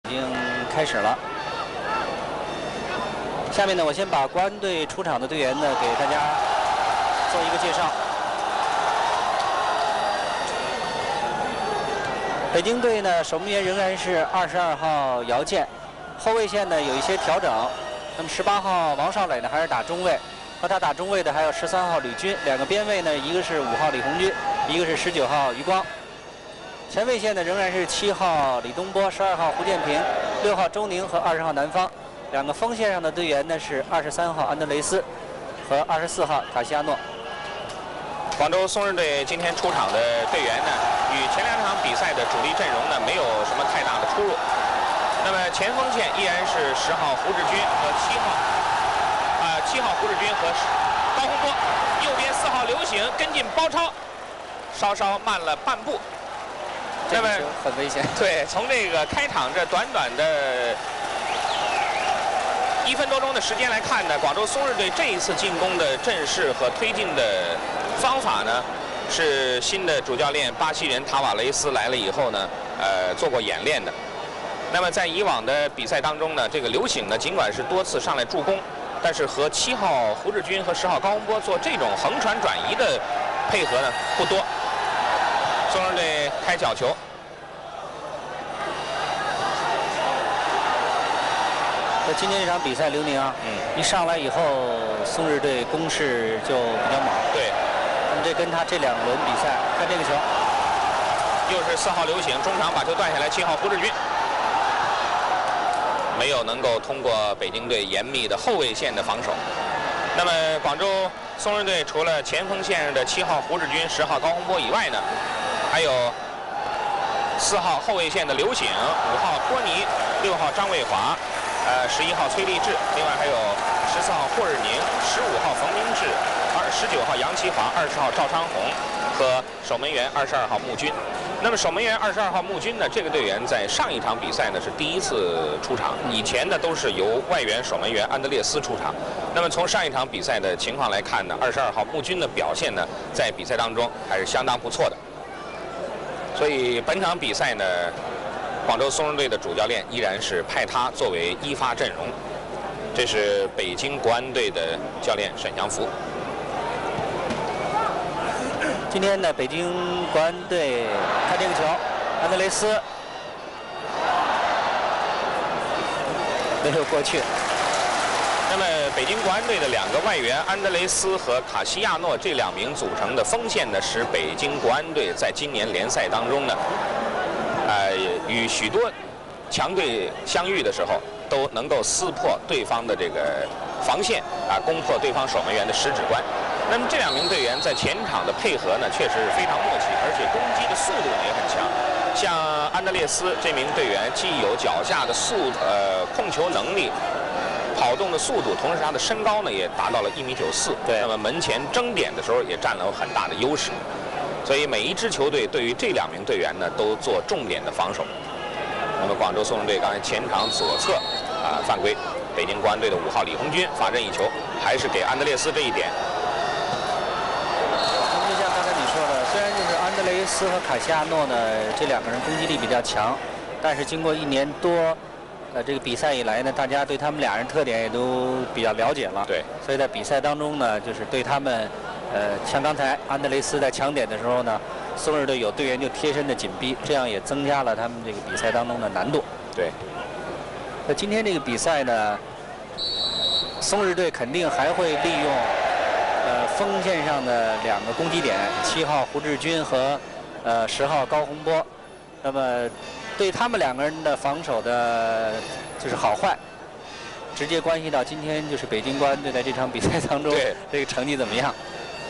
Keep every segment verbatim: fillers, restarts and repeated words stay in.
已经开始了。下面呢，我先把国安队出场的队员呢给大家做一个介绍。北京队呢，守门员仍然是二十二号姚健，后卫线呢有一些调整。那么十八号王少磊呢还是打中卫，和他打中卫的还有十三号吕军，两个边卫呢，一个是五号李红军，一个是十九号余光。前卫线呢仍然是七号李东波、十二号胡建平、六号周宁和二十号南方。两个锋线上的队员呢是二十三号安德雷斯和二十四号卡西亚诺。 广州松日队今天出场的队员呢，与前两场比赛的主力阵容呢没有什么太大的出入。那么前锋线依然是十号胡志军和七号，啊、呃、七号胡志军和高洪波，右边四号刘醒跟进包抄，稍稍慢了半步。 那么很危险。 对，从这个开场这短短的一分多钟的时间来看呢，广州松日队这一次进攻的阵势和推进的方法呢，是新的主教练巴西人塔瓦雷斯来了以后呢，呃，做过演练的。那么在以往的比赛当中呢，这个刘醒呢，尽管是多次上来助攻，但是和七号胡志军和十号高洪波做这种横传转移的配合呢不多。松日队开角球。 那今天这场比赛，刘宁啊，嗯，一上来以后，松日队攻势就比较猛。 对。 那么这跟他这两轮比赛，看这个球， 又是四号刘醒中场把球断下来，七号胡志军没有能够通过北京队严密的后卫线的防守。那么广州松日队除了前锋线上的七号胡志军、十号高洪波以外呢，还有四号后卫线的刘醒、五号托尼、六号张卫华、呃十一号崔立志，另外还有十四号霍日宁、十五号冯明志、二十九号杨奇华、二十号赵昌宏和守门员二十二号穆军。那么守门员二十二号穆军呢，这个队员在上一场比赛呢是第一次出场，以前呢都是由外援守门员安德烈斯出场。那么从上一场比赛的情况来看呢，二十二号穆军的表现呢，在比赛当中还是相当不错的。所以本场比赛呢，广州松日队的主教练依然是派他作为一发阵容。这是北京国安队的教练沈祥福。 今天呢，北京国安队看这个球，安德雷斯没有过去。 那么北京国安队的两个外援安德雷斯和卡西亚诺这两名组成的锋线呢，使北京国安队在今年联赛当中呢，呃，与许多强队相遇的时候，都能够撕破对方的这个防线啊，攻破对方守门员的十指关。那么这两名队员在前场的配合呢，确实是非常默契，而且攻击的速度呢也很强。像安德烈斯这名队员，既有脚下的速呃控球能力、跑动的速度，同时他的身高呢也达到了一米九四。对。那么门前争点的时候也占了很大的优势。所以每一支球队对于这两名队员呢，都做重点的防守。那么广州松日队刚才前场左侧啊、呃、犯规，北京国安队的五号李红军罚任意球，还是给安德烈斯这一点。 就像刚才你说的，虽然就是安德雷斯和卡西亚诺呢这两个人攻击力比较强，但是经过一年多呃这个比赛以来呢，大家对他们俩人特点也都比较了解了。 对。 所以在比赛当中呢，就是对他们呃像刚才安德雷斯在抢点的时候呢，松日队有队员就贴身的紧逼，这样也增加了他们这个比赛当中的难度。 对。 那今天这个比赛呢，松日队肯定还会利用呃锋线上的两个攻击点，七号胡志军和呃十号高洪波。那么对他们两个人的防守的就是好坏，直接关系到今天就是北京国安队在这场比赛当中这个成绩怎么样。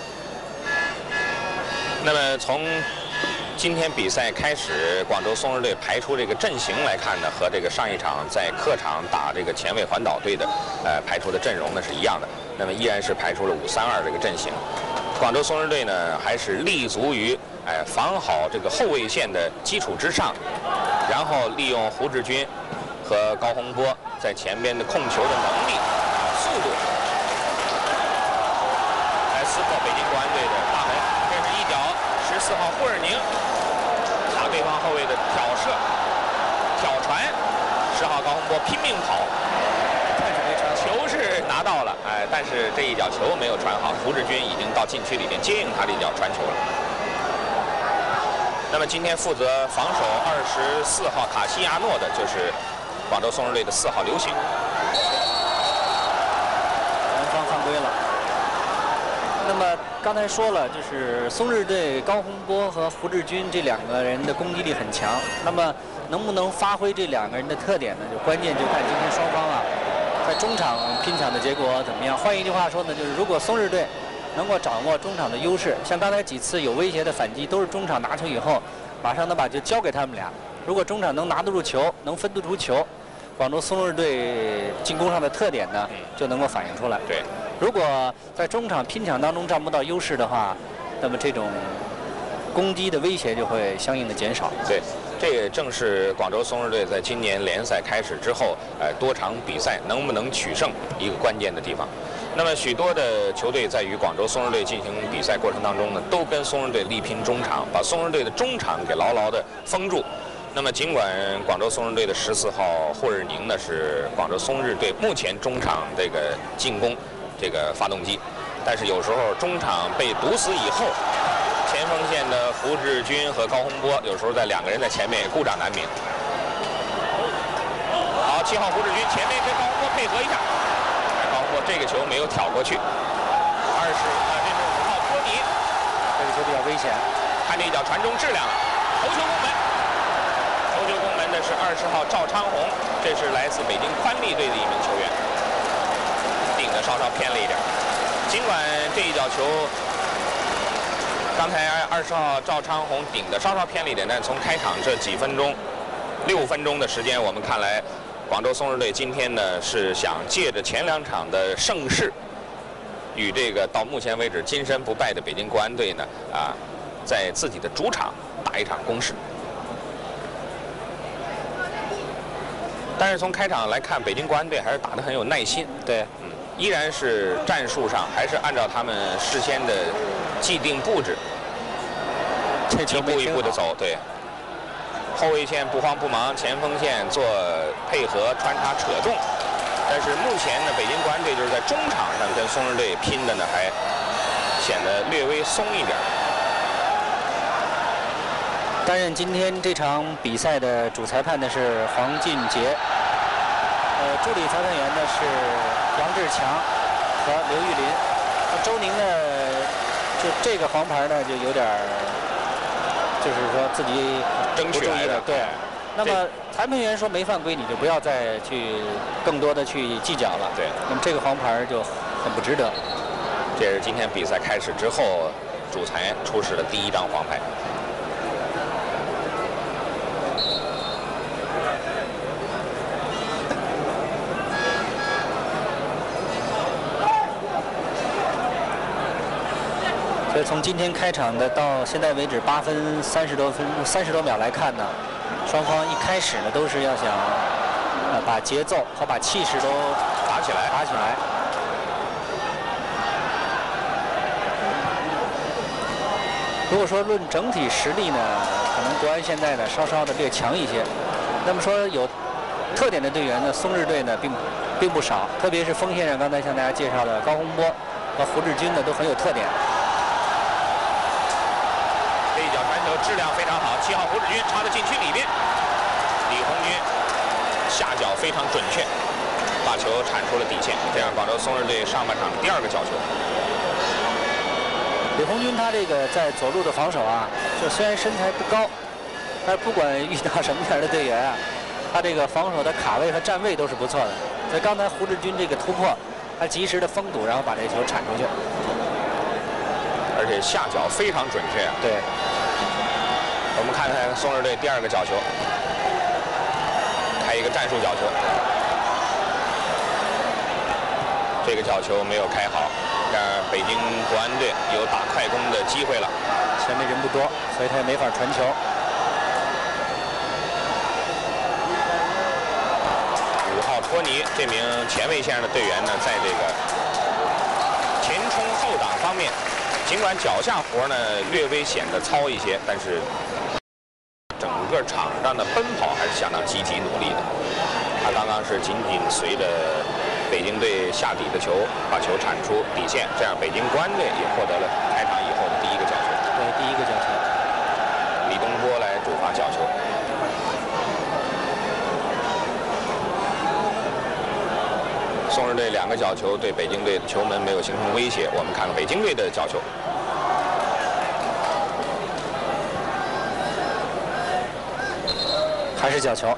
那么从今天比赛开始，广州松日队排出这个阵型来看呢，和这个上一场在客场打这个前卫环岛队的呃排出的阵容呢是一样的。那么依然是排出了五三二这个阵型。广州松日队呢还是立足于哎防好这个后卫线的基础之上，然后利用胡志军和高洪波在前边的控球的能力、速度，来撕破北京国安队的大门。这是一脚十四号霍尔宁打对方后卫的挑射、挑传， 十号高洪波拼命跑，球是拿到了，哎，但是这一脚球没有传好，胡志军已经到禁区里面接应他这一脚传球了。那么今天负责防守二十四号卡西亚诺的就是广州松日队的四号刘醒。 南方犯规了。那么刚才说了，就是松日队高洪波和胡志军这两个人的攻击力很强。那么能不能发挥这两个人的特点呢？就关键就看今天双方啊，在中场拼抢的结果怎么样。换一句话说呢，就是如果松日队能够掌握中场的优势，像刚才几次有威胁的反击，都是中场拿球以后，马上能把球交给他们俩。如果中场能拿得住球，能分得出球，广州松日队进攻上的特点呢，就能够反映出来。 对， 如果在中场拼抢当中占不到优势的话，那么这种攻击的威胁就会相应的减少。 对，这也正是广州松日队在今年联赛开始之后，呃，多场比赛能不能取胜一个关键的地方。那么许多的球队在与广州松日队进行比赛过程当中呢，都跟松日队力拼中场，把松日队的中场给牢牢的封住。那么尽管广州松日队的十四号霍日宁呢是广州松日队目前中场这个进攻这个发动机，但是有时候中场被堵死以后，前锋线的胡志军和高洪波有时候在两个人在前面也孤掌难鸣。好，七号胡志军前面跟高洪波配合一下。这个球没有挑过去，二十啊，这是五号托尼， 这个球比较危险， 看这一脚传中质量了，头球攻门，头球攻门的是二十号赵昌宏，这是来自北京宽力队的一名球员，顶的稍稍偏了一点。尽管这一脚球，刚才二十号赵昌宏顶的稍稍偏了一点，但从开场这几分钟，六分钟的时间，我们看来。广州松日队今天呢是想借着前两场的胜势，与这个到目前为止金身不败的北京国安队呢啊，在自己的主场打一场攻势。但是从开场来看，北京国安队还是打得很有耐心， 对， 嗯，依然是战术上还是按照他们事先的既定布置，一步一步的走，对。后卫线不慌不忙，前锋线做配合穿插扯动，但是目前呢，北京国安队就是在中场上跟松日队拼的呢，还显得略微松一点。 担任今天这场比赛的主裁判的是黄俊杰，呃，助理裁判员呢是杨志强和刘玉林。那周宁呢，就这个黄牌呢，就有点就是说自己争取来的， 对。那么裁判员说没犯规，你就不要再去更多的去计较了。 对。 那么这个黄牌就很不值得。 这是今天比赛开始之后，主裁出示的第一张黄牌。 所以从今天开场的到现在为止八分三十多分三十多秒来看呢，双方一开始呢都是要想呃把节奏和把气势都打起来， 打起来。如果说论整体实力呢，可能国安现在呢稍稍的略强一些。那么说有特点的队员呢，松日队呢并并不少，特别是锋线上刚才向大家介绍的高洪波和胡志军呢都很有特点。 这一脚传球质量非常好，七号胡志军插到禁区里边，李红军下脚非常准确，把球铲出了底线，这样广州松日队上半场第二个角球。 李红军他这个在左路的防守啊，就虽然身材不高，但是不管遇到什么样的队员啊，他这个防守的卡位和站位都是不错的。所以刚才胡志军这个突破，他及时的封堵，然后把这球铲出去， 而且下脚非常准确啊。 对， 我们看看松日队第二个角球，开一个战术角球，这个角球没有开好。这样北京国安队有打快攻的机会了， 前面人不多，所以他也没法传球。 五号托尼这名前卫线上的队员呢，在这个前冲后挡方面，尽管脚下活呢略微显得糙一些，但是整个场上的奔跑还是相当积极努力的。 刚刚是仅仅随着北京队下底的球，把球铲出底线，这样北京国安队也获得了开场以后的第一个角球。 对，第一个角球。 李东波来主罚角球。松日队两个角球对北京队的球门没有形成威胁。我们看看北京队的角球。 还是角球，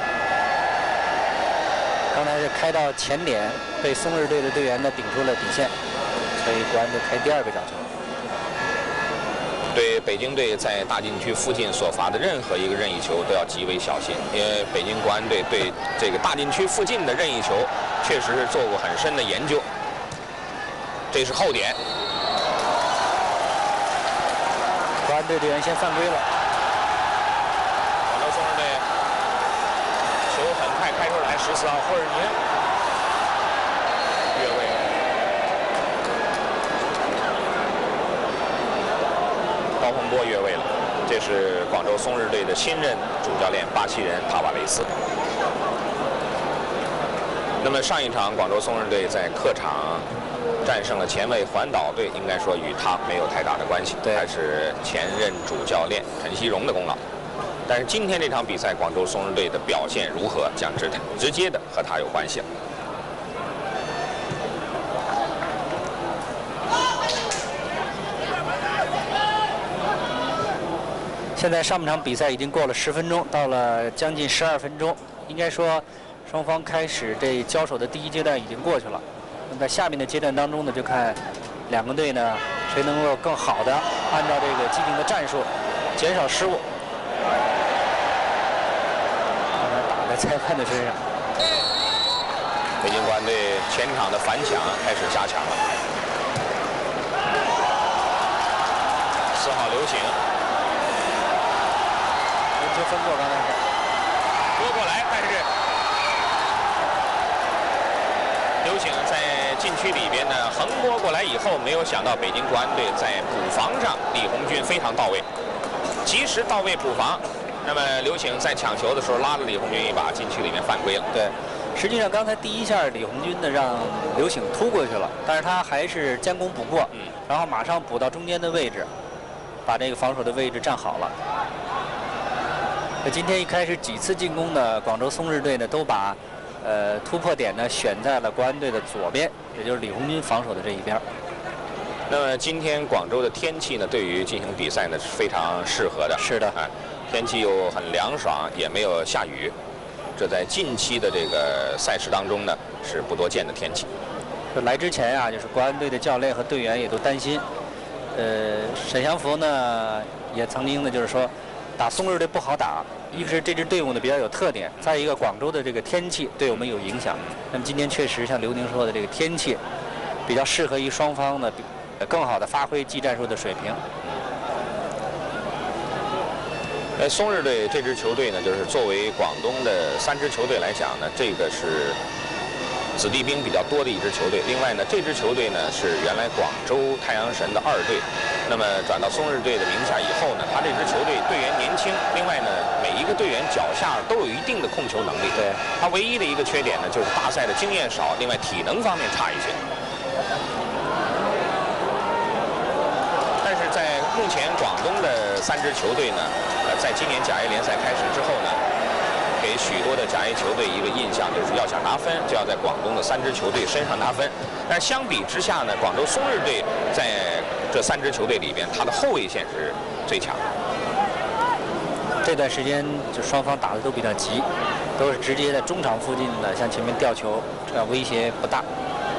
刚才是开到前点，被松日队的队员呢顶出了底线，所以国安队开第二个角球。 对北京队在大禁区附近所罚的任何一个任意球都要极为小心，因为北京国安队对这个大禁区附近的任意球确实是做过很深的研究。这是后点， 国安队队员先犯规了。 松日队球很快开出来，十四号霍尔宁越位，高洪波越位了。这是广州松日队的新任主教练巴西人塔瓦雷斯。那么上一场广州松日队在客场战胜了前卫环岛队，应该说与他没有太大的关系，还是前任主教练陈锡荣的功劳。 但是今天这场比赛，广州松日队的表现如何，将直直接的和他有关系了。 现在上半场比赛已经过了十分钟，到了将近十二分钟，应该说双方开始这交手的第一阶段已经过去了。那么在下面的阶段当中呢，就看两个队呢谁能够更好的按照这个既定的战术，减少失误。 在裁判的身上， 北京国安队前场的反抢开始加强了。四号刘醒， 人球分过，刚才是拨过来，但是刘醒在禁区里边呢横拨过来以后，没有想到北京国安队在补防上，李红军非常到位，及时到位补防。 那么刘醒在抢球的时候拉了李红军一把，禁区里面犯规了。 对，实际上刚才第一下李红军呢让刘醒突过去了，但是他还是将功补过，嗯，然后马上补到中间的位置，把这个防守的位置站好了。那今天一开始几次进攻的广州松日队呢，都把呃突破点呢选在了国安队的左边，也就是李红军防守的这一边。 那么今天广州的天气呢，对于进行比赛呢是非常适合的。 是的， 啊，天气又很凉爽，也没有下雨，这在近期的这个赛事当中呢是不多见的天气。 就来之前啊，就是国安队的教练和队员也都担心，呃，沈祥福呢也曾经呢就是说，打松日队不好打，一个是这支队伍呢比较有特点，再一个广州的这个天气对我们有影响。那么今天确实像刘宁说的，这个天气比较适合于双方呢。 更好的发挥技战术的水平。 呃，松日队这支球队呢，就是作为广东的三支球队来讲呢，这个是子弟兵比较多的一支球队。另外呢，这支球队呢是原来广州太阳神的二队，那么转到松日队的名下以后呢，他这支球队队员年轻，另外呢，每一个队员脚下都有一定的控球能力。 对， 他唯一的一个缺点呢，就是大赛的经验少，另外体能方面差一些。 在目前广东的三支球队呢，呃，在今年甲 A 联赛开始之后呢，给许多的甲 A 球队一个印象，就是要想拿分，就要在广东的三支球队身上拿分。但是相比之下呢，广州松日队在这三支球队里边，他的后卫线是最强的。 这段时间就双方打的都比较急，都是直接在中场附近的向前面吊球，这样威胁不大。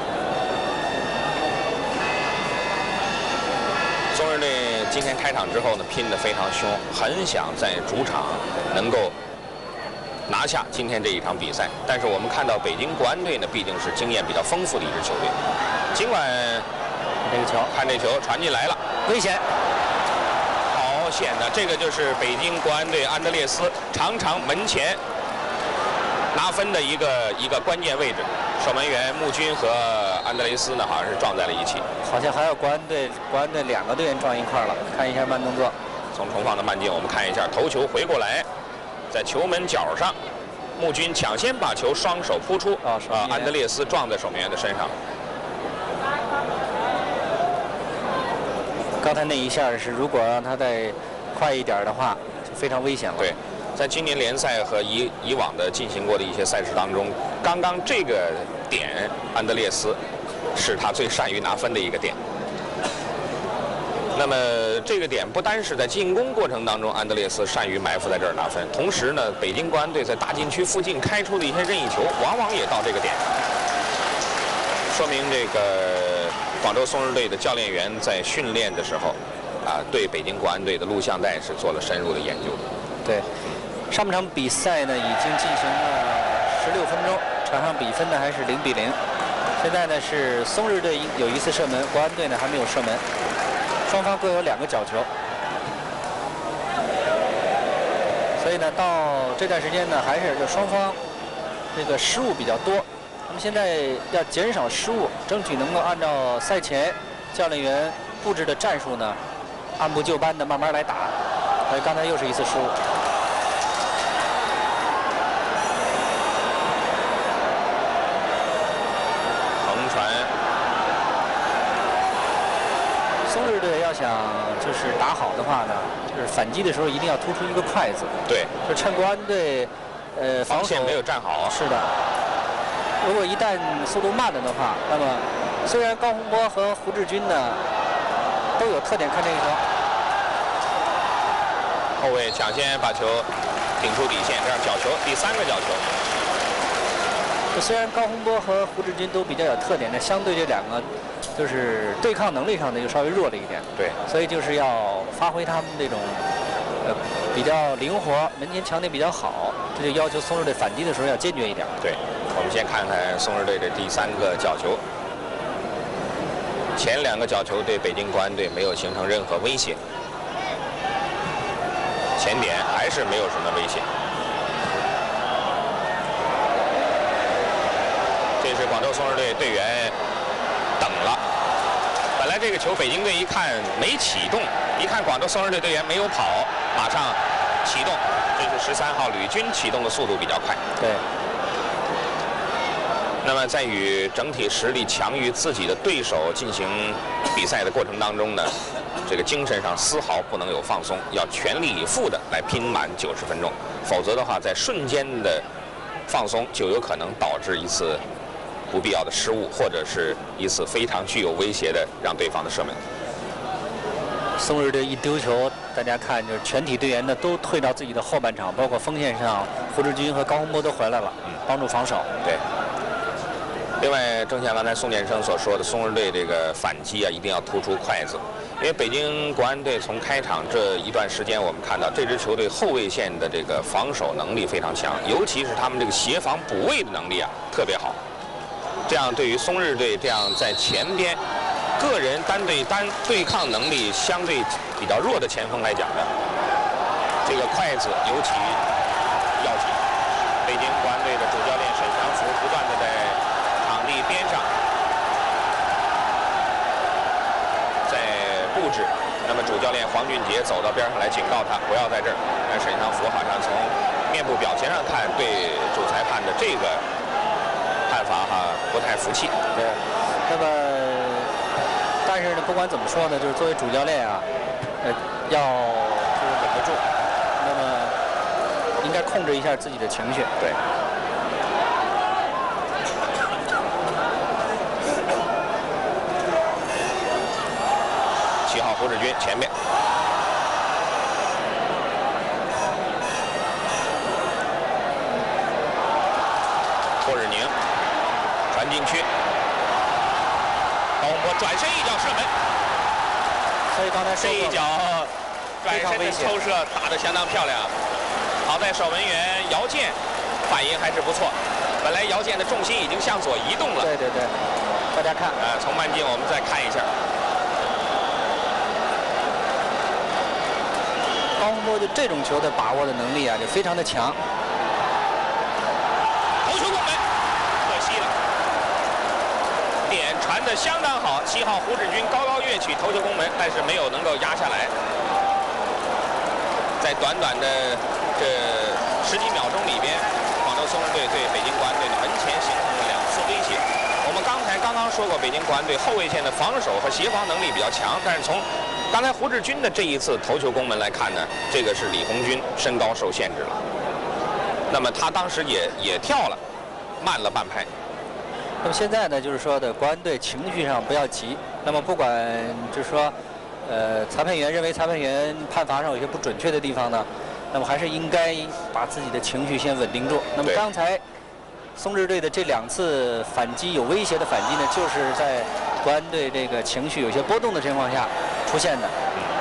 松日队今天开场之后呢，拼得非常凶，很想在主场能够拿下今天这一场比赛。但是我们看到北京国安队呢，毕竟是经验比较丰富的一支球队。尽管这个球， 看这球传进来了， 危险， 好险的！这个就是北京国安队安德烈斯长长门前拿分的一个一个关键位置。 守门员穆军和安德雷斯呢，好像是撞在了一起。 好像还有国安队，国安队两个队员撞一块儿了。看一下慢动作， 从重放的慢镜，我们看一下头球回过来，在球门角上， 穆军抢先把球双手扑出， 啊， 呃，安德烈斯撞在守门员的身上。 刚才那一下是，如果让他再快一点的话，就非常危险了。 对，在今年联赛和以以往的进行过的一些赛事当中，刚刚这个点，安德烈斯是他最善于拿分的一个点。那么这个点不单是在进攻过程当中，安德烈斯善于埋伏在这儿拿分，同时呢，北京国安队在大禁区附近开出的一些任意球，往往也到这个点，说明这个广州松日队的教练员在训练的时候，啊，对北京国安队的录像带是做了深入的研究。 对，上半场比赛呢已经进行了十六分钟，场上比分呢还是零比零。现在呢是松日队有一次射门，国安队呢还没有射门。双方各有两个角球，所以呢，到这段时间呢，还是就双方这个失误比较多。那么现在要减少失误，争取能够按照赛前教练员布置的战术呢，按部就班的慢慢来打。所以刚才又是一次失误。 横传。 松日队要想就是打好的话呢，就是反击的时候一定要突出一个快字。 对， 就趁国安队呃防守没有站好。 是的。如果一旦速度慢了的话，那么虽然高洪波和胡志军呢都有特点，看这一球， 后卫抢先把球顶出底线，这样角球，第三个角球。 虽然高洪波和胡志军都比较有特点，但相对这两个就是对抗能力上呢就稍微弱了一点。 对， 所以就是要发挥他们这种呃比较灵活，门前抢点比较好，这就要求松日队反击的时候要坚决一点。 对，我们先看看松日队的第三个角球。前两个角球对北京国安队没有形成任何威胁，前点还是没有什么威胁。这是广州松日队队员等了，本来这个球北京队一看没启动，一看广州松日队队员没有跑，马上启动。这是十三号吕军启动的速度比较快。 对。 那么在与整体实力强于自己的对手进行比赛的过程当中呢，这个精神上丝毫不能有放松，要全力以赴的来拼满九十分钟，否则的话，在瞬间的放松就有可能导致一次不必要的失误，或者是一次非常具有威胁的让对方的射门。 松日队一丢球，大家看就是全体队员呢都退到自己的后半场，包括锋线上胡志军和高洪波都回来了，嗯，帮助防守。 对。另外，正像刚才宋建生所说的，松日队这个反击啊，一定要突出快字，因为北京国安队从开场这一段时间，我们看到这支球队后卫线的这个防守能力非常强，尤其是他们这个协防补位的能力啊特别好。这样对于松日队这样在前边个人单对单对抗能力相对比较弱的前锋来讲呢，这个快字尤其要紧。北京国安队的主教练沈祥福不断的在场地边上在布置，那么主教练黄俊杰走到边上来警告他不要在这儿。但沈祥福好像从面部表情上看，对主裁判的这个看法哈不太服气。 对，那么但是呢，不管怎么说呢，就是作为主教练啊，呃，要就是忍得住，那么应该控制一下自己的情绪。 对。七号胡志军前面。霍日宁传进去，高洪波转身一脚射门。 所以刚才这一脚转身的抽射打得相当漂亮。好在守门员姚健反应还是不错。本来姚健的重心已经向左移动了。 对对对，大家看， 呃，从慢镜我们再看一下。 高洪波就这种球的把握的能力啊，就非常的强。 头球攻门，可惜了。点传的相当好，七号胡志军高高跃起头球攻门，但是没有能够压下来。在短短的这十几秒钟里边，广州松松日队对北京国安队的门前形成了两次威胁。我们刚才刚刚说过，北京国安队后卫线的防守和协防能力比较强，但是从刚才胡志军的这一次头球攻门来看呢，这个是李红军身高受限制了。那么他当时也也跳了，慢了半拍。 那么现在呢，就是说的国安队情绪上不要急。那么不管就是说，呃，裁判员认为裁判员判罚上有些不准确的地方呢，那么还是应该把自己的情绪先稳定住。那么刚才松日队的这两次反击有威胁的反击呢，就是在国安队这个情绪有些波动的情况下出现的。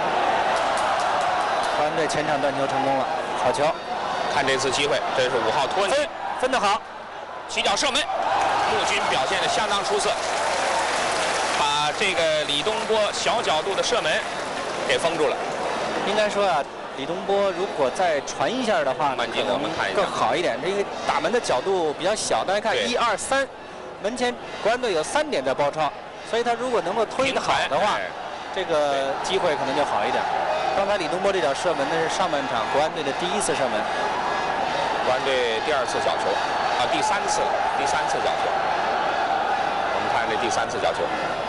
国安队前场断球成功了，好球！ 看这次机会，这是五号托尼分分得好， 起脚射门。穆军表现得相当出色，把这个李东波小角度的射门给封住了。 应该说啊，李东波如果再传一下的话， 慢镜我们看一下更好一点。这个打门的角度比较小，大家看一二三，门前国安队有三点在包抄，所以他如果能够推得好的话，这个机会可能就好一点。刚才李东波这脚射门呢是上半场国安队的第一次射门， 国安队第二次角球。啊，第三次了，第三次角球。我们看这第三次角球，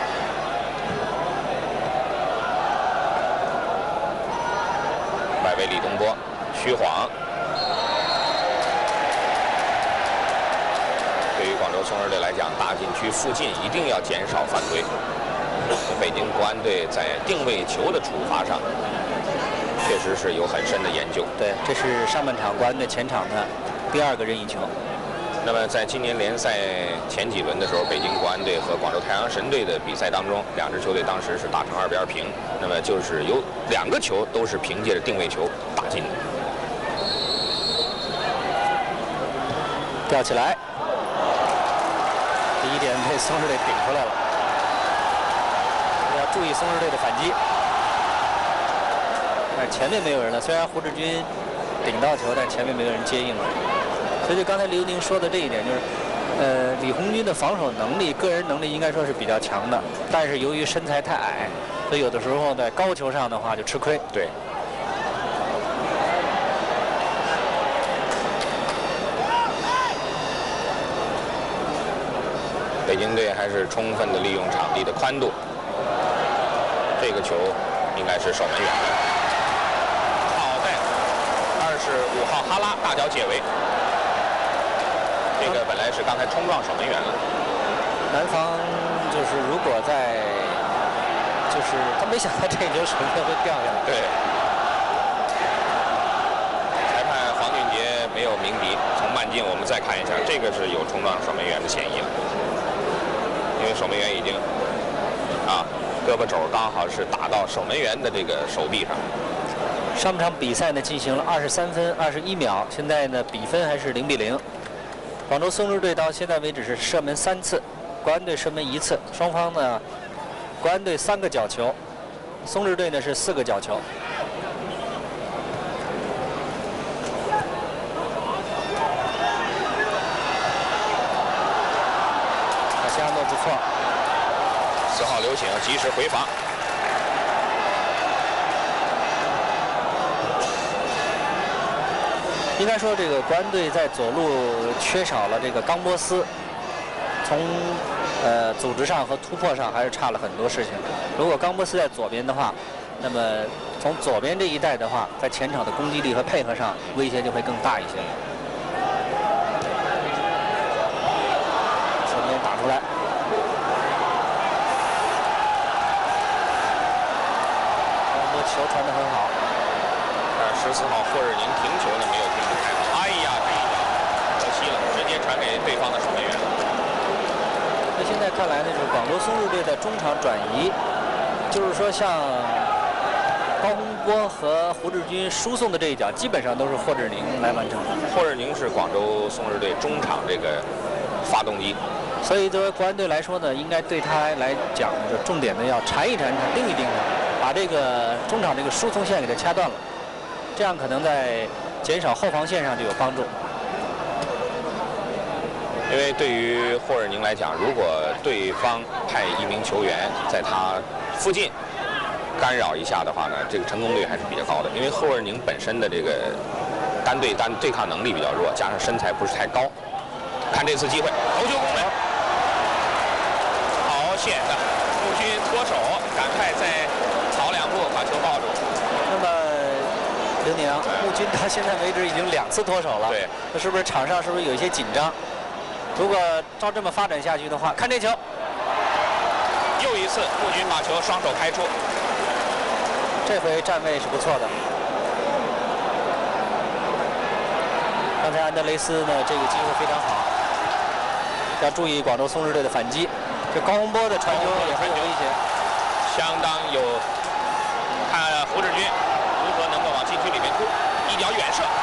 外围李东波虚晃。对于广州松日队来讲，大禁区附近一定要减少犯规。北京国安队在定位球的处罚上，确实是有很深的研究。 对，这是上半场国安队前场的第二个任意球。 那么在今年联赛前几轮的时候，北京国安队和广州太阳神队的比赛当中，两支球队当时是打成二比二平。那么就是有两个球都是凭借着定位球打进的。 吊起来，第一点被松日队顶出来了，要注意松日队的反击。但是前面没有人了，虽然胡志军顶到球，但前面没有人接应了。所以就刚才刘宁说的这一点，就是，呃，李红军的防守能力、个人能力应该说是比较强的，但是由于身材太矮，所以有的时候在高球上的话就吃亏。 对。北京队还是充分的利用场地的宽度，这个球应该是守门员的。好在二十五号哈拉大脚解围。这个本来是刚才冲撞守门员了。 南方就是如果在，就是他没想到这个球守门员会掉下来。 对。裁判黄俊杰没有鸣笛，从慢镜我们再看一下，这个是有冲撞守门员的嫌疑了，因为守门员已经啊胳膊肘刚好是打到守门员的这个手臂上。 上半场比赛呢进行了二十三分二十一秒，现在呢比分还是零比零。广州松日队到现在为止是射门三次，国安队射门一次，双方呢，国安队三个角球，松日队呢是四个角球。相当不错。 四号刘醒及时回防。 应该说，这个国安队在左路缺少了这个冈波斯，从呃组织上和突破上还是差了很多事情。如果冈波斯在左边的话，那么从左边这一带的话，在前场的攻击力和配合上威胁就会更大一些。首先打出来，冈波球传得很好。 十四号霍日宁停球呢没有停得太好，哎呀，这一脚可惜了，直接传给对方的守门员。 那现在看来呢，就是广州松日队的中场转移，就是说像高洪波和胡志军输送的这一脚，基本上都是霍志宁来完成的。 霍日宁是广州松日队中场这个发动机， 所以作为国安队来说呢，应该对他来讲，就重点的要缠一缠他，盯一盯他，把这个中场这个输送线给他掐断了。这样可能在减少后防线上就有帮助。 因为对于霍尔宁来讲，如果对方派一名球员在他附近干扰一下的话呢，这个成功率还是比较高的。因为霍尔宁本身的这个单对单对抗能力比较弱，加上身材不是太高。看这次机会，头球攻门，好险的，穆军脱手，赶快在跑两步把球抱住。 那么，刘宁，穆军到现在为止已经两次脱手了， 对， 那是不是场上是不是有一些紧张？如果照这么发展下去的话，看这球， 又一次穆军把球双手开出， 这回站位是不错的。刚才安德雷斯呢，这个机会非常好，要注意广州松狮队的反击。这高洪波的传球也很有威胁， 相当有。看胡志军如何能够往禁区里面突，一脚远射。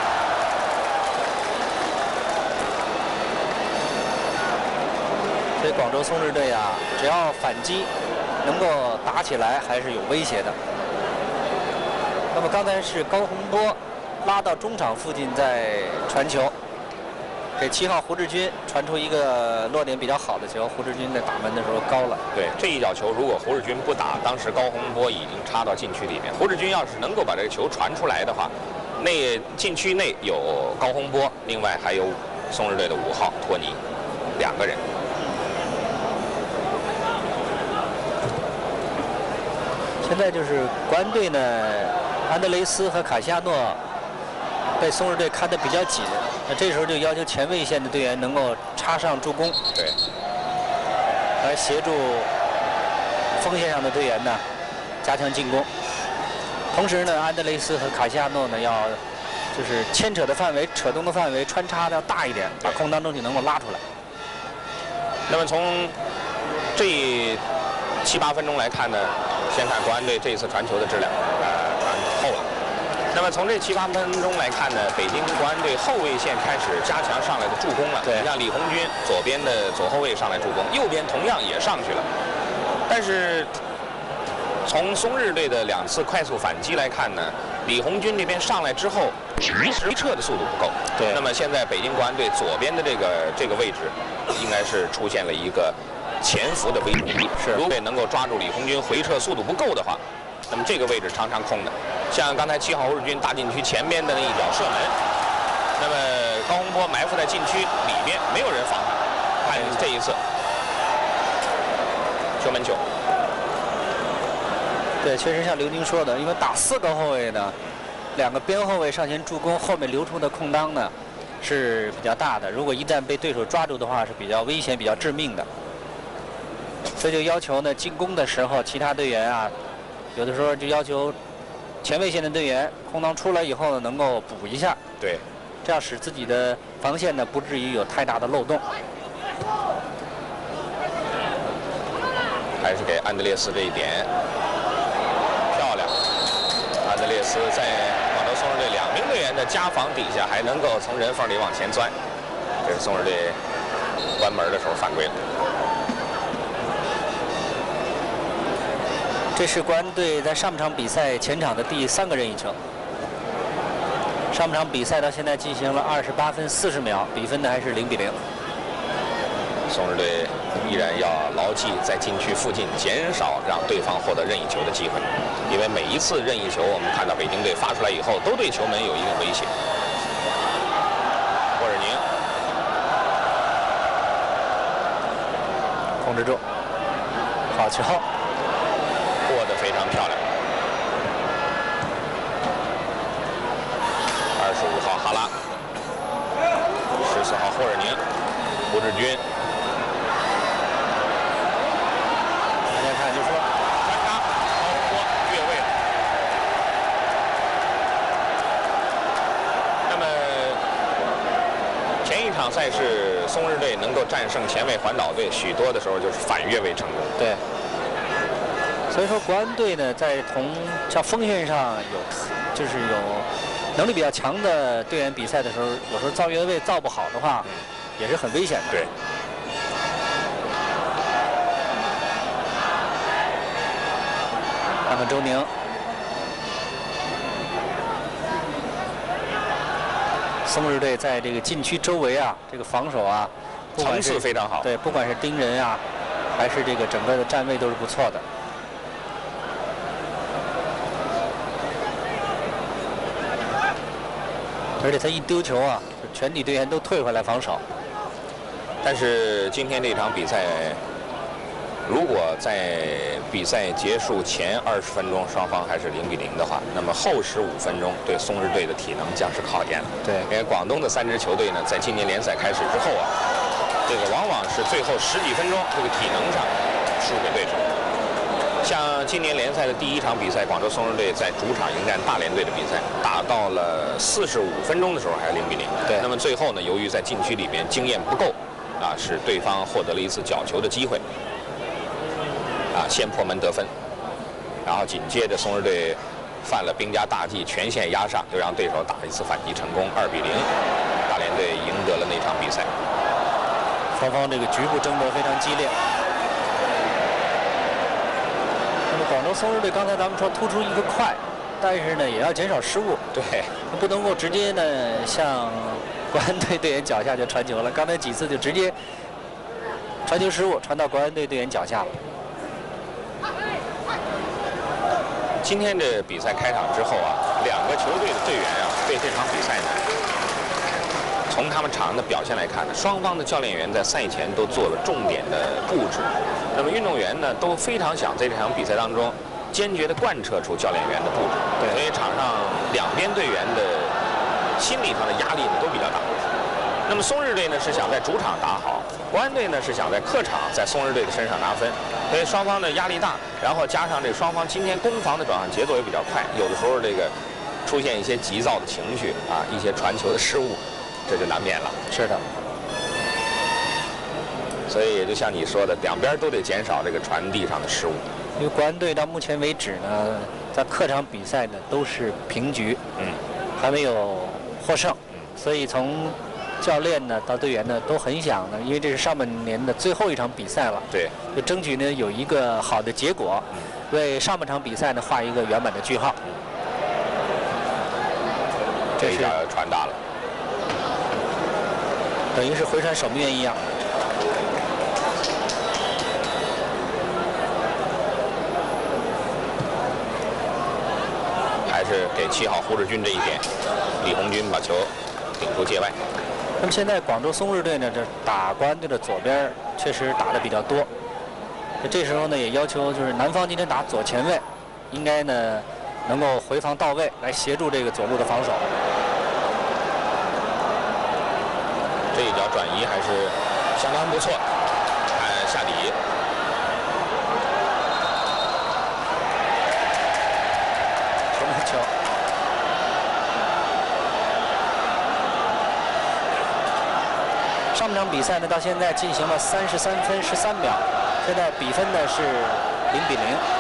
所以广州松狮队啊，只要反击能够打起来，还是有威胁的。那么刚才是高洪波拉到中场附近在传球，给七号胡志军传出一个落点比较好的球，胡志军在打门的时候高了。 对，这一脚球如果胡志军不打，当时高洪波已经插到禁区里面。胡志军要是能够把这个球传出来的话，那禁区内有高洪波，另外还有松狮队的五号托尼，两个人。 现在就是国安队呢，安德雷斯和卡西亚诺被松狮队看得比较紧，那这时候就要求前卫线的队员能够插上助攻， 对， 来协助锋线上的队员呢加强进攻。同时呢，安德雷斯和卡西亚诺呢要就是牵扯的范围、扯动的范围穿插的要大一点，把空当争取能够拉出来。 那么从这七八分钟来看呢，先看国安队这一次传球的质量，呃，传后了。那么从这七八分钟来看呢，北京国安队后卫线开始加强上来的助攻了。 对， 你像李红军左边的左后卫上来助攻，右边同样也上去了。但是从松日队的两次快速反击来看呢，李红军这边上来之后，回撤的速度不够。 对。 那么现在北京国安队左边的这个这个位置，应该是出现了一个潜伏的危机。 是。 如果能够抓住李红军回撤速度不够的话，那么这个位置常常空的。像刚才七号日军大禁区前边的那一脚射门，那么高洪波埋伏在禁区里边，没有人防他。看这一次球门球。 对，确实像刘宁说的，因为打四个后卫呢，两个边后卫上前助攻，后面留出的空当呢是比较大的。如果一旦被对手抓住的话，是比较危险、比较致命的。所以就要求呢，进攻的时候，其他队员啊，有的时候就要求前卫线的队员空当出来以后呢，能够补一下。 对， 这样使自己的防线呢不至于有太大的漏洞。 还是给安德烈斯这一点。漂亮，安德烈斯在广州松狮队两名队员的夹防底下，还能够从人缝里往前钻，这是松狮队关门的时候犯规了。 这是国安队在上半场比赛前场的第三个任意球。上半场比赛到现在进行了二十八分四十秒，比分呢还是零比零。 松狮队依然要牢记在禁区附近减少让对方获得任意球的机会，因为每一次任意球我们看到北京队发出来以后，都对球门有一定威胁。霍尔宁控制住，好球， 过得非常漂亮。二十五号哈拉，十四号霍尔宁，胡志军。 大家看就说穿插高洪波越位了。那么前一场赛事松狮队能够战胜前卫环岛队，许多的时候就是反越位成功。 对。所以说国安队呢，在同像锋线上有就是有能力比较强的队员比赛的时候，有时候造越位造不好的话，也是很危险的。 对。 看看周宁，松狮队在这个禁区周围啊，这个防守啊， 层次非常好。 对，不管是盯人啊，还是这个整个的站位都是不错的。 而且他一丢球啊，就全体队员都退回来防守。 但是今天这场比赛，如果在比赛结束前二十分钟双方还是零比零的话，那么后十五分钟对松日队的体能将是考验了。 对， 因为广东的三支球队呢，在今年联赛开始之后啊，这个往往是最后十几分钟这个体能上输给对手。像今年联赛的第一场比赛，广州松日队在主场迎战大连队的比赛，打到了四十五分钟的时候还是零比零。 对， 那么最后呢，由于在禁区里边经验不够，啊，使对方获得了一次角球的机会。啊，先破门得分，然后紧接着松日队犯了兵家大忌，全线压上，又让对手打一次反击成功，二比零，大连队赢得了那场比赛。 双方这个局部争夺非常激烈。那么广州松日队刚才咱们说突出一个快，但是呢也要减少失误， 对， 不能够直接呢向国安队队员脚下就传球了。刚才几次就直接传球失误，传到国安队队员脚下了。 今天这比赛开场之后啊，两个球队的队员啊，对这场比赛呢，从他们场上的表现来看呢，双方的教练员在赛前都做了重点的布置。那么运动员呢，都非常想在这场比赛当中坚决地贯彻出教练员的布置。 对， 所以场上两边队员的心理上的压力呢都比较大。那么松日队呢是想在主场打好，国安队呢是想在客场在松日队的身上拿分。所以双方的压力大，然后加上这双方今天攻防的转换节奏也比较快，有的时候这个出现一些急躁的情绪啊，一些传球的失误，这就难免了。 是的。 所以也就像你说的，两边都得减少这个传递上的失误。 因为国安队到目前为止呢，在客场比赛呢都是平局， 嗯， 还没有获胜，所以从教练呢到队员呢都很想呢，因为这是上半年的最后一场比赛了， 对， 就争取呢有一个好的结果，为上半场比赛呢画一个圆满的句号。 这一脚传大了， 等于是回传守门员一样。 还是给七号胡志军这一点，李红军把球顶出界外。 那么现在广州松日队呢，这打国安队的左边确实打得比较多。这时候呢，也要求就是南方今天打左前卫，应该呢能够回防到位，来协助这个左路的防守。 这一脚转移还是相当不错，看下底。 球门球。上半场比赛呢，到现在进行了三十三分十三秒，现在比分呢是零比零。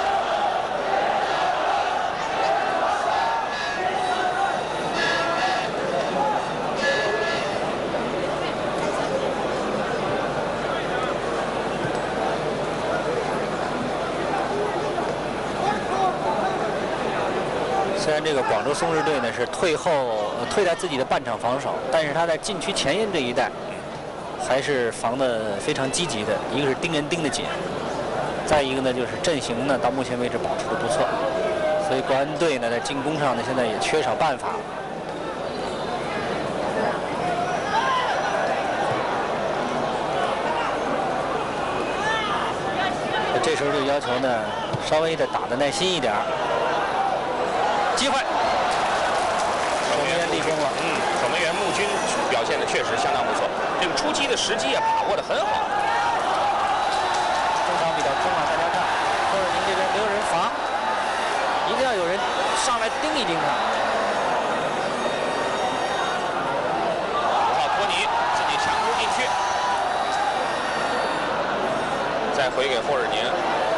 虽然这个广州松日队呢是退后、呃、退在自己的半场防守，但是他在禁区前沿这一带还是防得非常积极的。一个是盯人盯得紧，再一个呢就是阵型呢到目前为止保持得不错，所以国安队呢在进攻上呢现在也缺少办法。这时候就要求呢稍微的打得耐心一点。机会，守门员立功了。 嗯，守门员穆军表现的确实相当不错，这个出击的时机啊把握的很好。 中场比较空啊，大家看，科尔宁这边没有人防，一定要有人上来盯一盯他。 五号托尼自己强攻进去，再回给霍尔宁。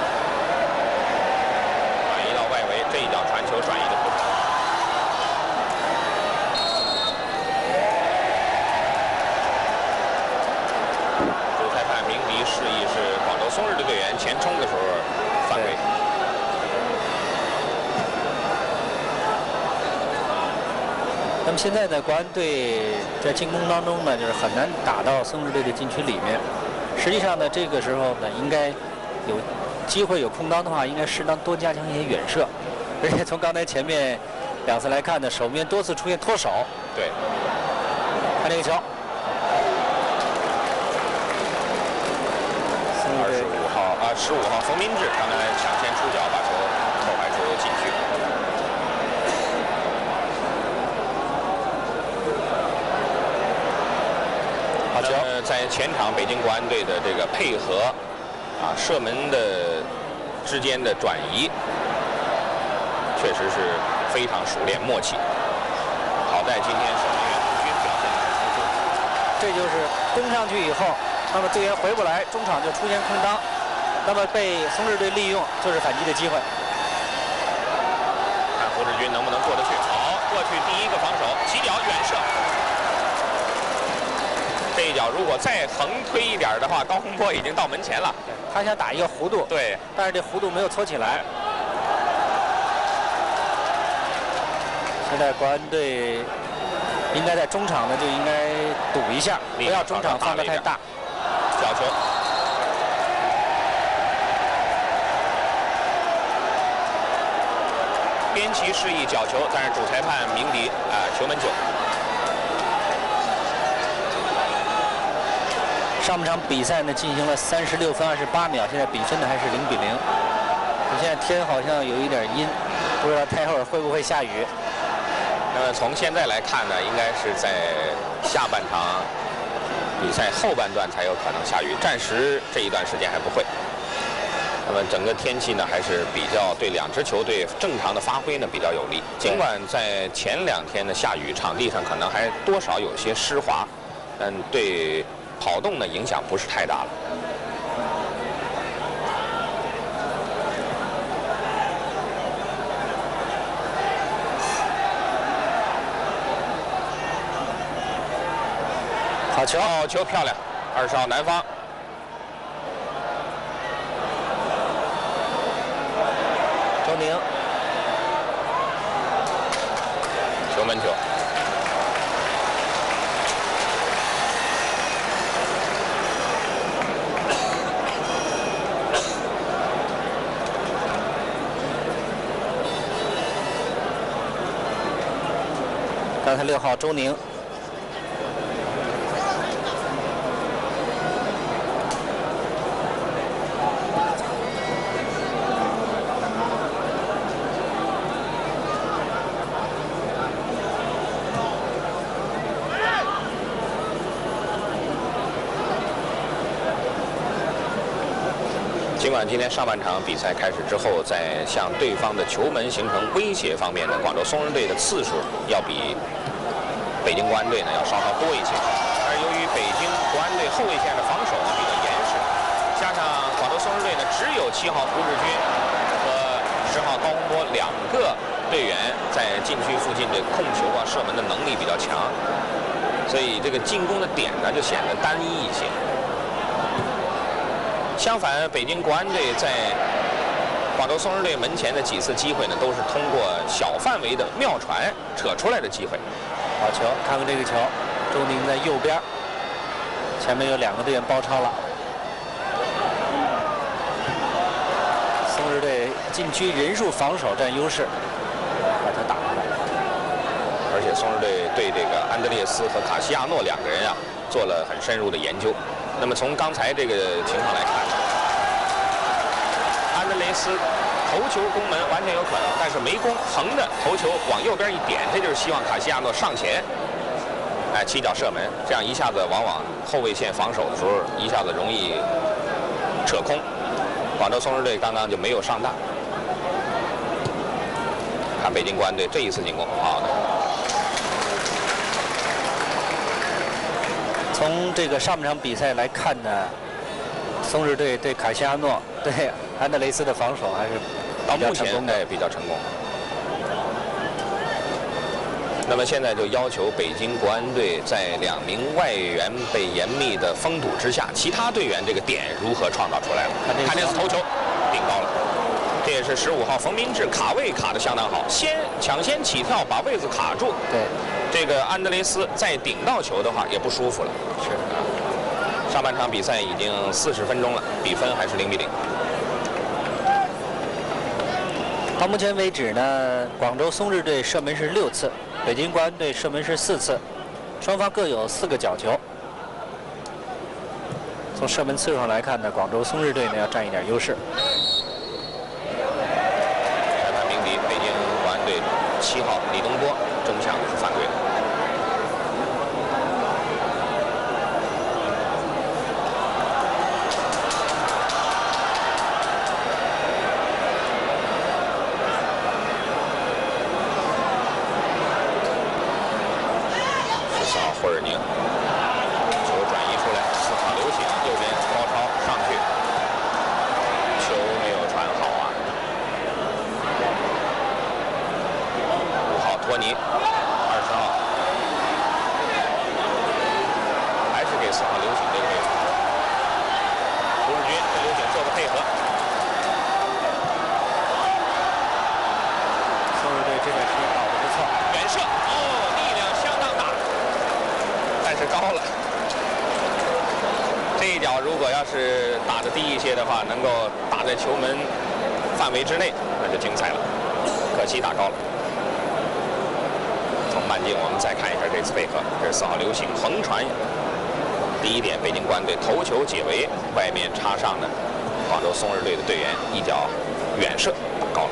这一脚传球转移的不好。主裁判鸣笛示意是广州松日队队员前冲的时候犯规。 那么现在呢，国安队在进攻当中呢，就是很难打到松日队的禁区里面。实际上呢，这个时候呢，应该有机会有空当的话，应该适当多加强一些远射。而且从刚才前面两次来看呢，守门员多次出现脱手， 对， 看这个球， 二十五号啊，十五号冯明志刚才抢先出脚把球投排出禁区。 好球！ 呃，在前场北京国安队的这个配合啊，射门的之间的转移，确实是非常熟练默契。好在今天守门员胡军表现得很突出。 这就是攻上去以后，那么队员回不来，中场就出现空当，那么被松日队利用，就是反击的机会。 看胡志军能不能过得去。好，过去第一个防守，起脚远射。这一脚如果再横推一点的话，高洪波已经到门前了。 他想打一个弧度， 对， 但是这弧度没有搓起来。现在国安队应该在中场呢就应该赌一下，不要中场放得太大。 角球。边旗示意角球，但是主裁判鸣笛啊、呃，球门球。 上半场比赛呢进行了三十六分二十八秒，现在比分呢还是零比零。现在天好像有一点阴，不知道待会儿会不会下雨。 那么从现在来看呢，应该是在下半场比赛后半段才有可能下雨，暂时这一段时间还不会。那么整个天气呢还是比较对两支球队正常的发挥呢比较有利。尽管在前两天的下雨，场地上可能还多少有些湿滑，但对跑动的影响不是太大了。 好球， 好球漂亮，二十号南方。 周宁， 球门球。 刚才六号周宁。 尽管今天上半场比赛开始之后，在向对方的球门形成威胁方面呢，广州松日队的次数要比北京国安队呢要稍稍多一些。但是由于北京国安队后卫线的防守呢比较严实，加上广州松日队呢只有七号胡志军和十号高洪波两个队员在禁区附近的控球啊、射门的能力比较强，所以这个进攻的点呢就显得单一一些。相反，北京国安队在广州松日队门前的几次机会呢，都是通过小范围的妙传扯出来的机会。 好球，看看这个球，周宁在右边，前面有两个队员包抄了。松日队禁区人数防守占优势，把他打回来。 而且松日队对这个安德烈斯和卡西亚诺两个人啊做了很深入的研究。那么从刚才这个情况来看，安德雷斯头球攻门完全有可能，但是没攻，横的头球往右边一点，这就是希望卡西亚诺上前，哎，起脚射门，这样一下子往往后卫线防守的时候一下子容易扯空。广州松日队刚刚就没有上当。看北京国安队这一次进攻，好的。 从这个上半场比赛来看呢，松日队对卡西亚诺、对安德雷斯的防守还是到目前哎比较成功。那么现在就要求北京国安队在两名外援被严密的封堵之下，其他队员这个点如何创造出来了？看这次头球顶高了，这也是十五号冯明志卡位卡得相当好，先抢先起跳把位子卡住。 对。 这个安德雷斯再顶到球的话也不舒服了。 是。 上半场比赛已经四十分钟了，比分还是零比零。 到目前为止呢，广州松日队射门是六次， 北京国安队射门是四次，双方各有四个角球。从射门次数上来看呢，广州松日队呢要占一点优势。 裁判鸣笛，北京国安队七号李东波争抢的是犯规。 霍尔宁，球转移出来，四号刘醒右边高超上去，球没有传好啊。五号托尼，二十号，还是给四号刘醒这个位置。胡志军跟刘醒做个配合。 松日队这边是搞得不错， 远射哦，力量相当大。 但是高了，这一脚如果要是打得低一些的话，能够打在球门范围之内，那就精彩了。可惜打高了。从慢镜我们再看一下这次配合，这是四号刘醒横传，第一点，北京国安队头球解围，外面插上的广州松日队的队员一脚远射打高了。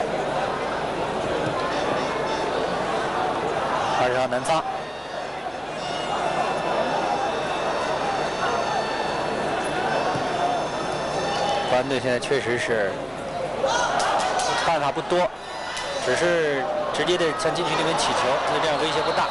二十号南方。 国安队现在确实是办法不多，只是直接的向禁区里面起球，那这样威胁不大。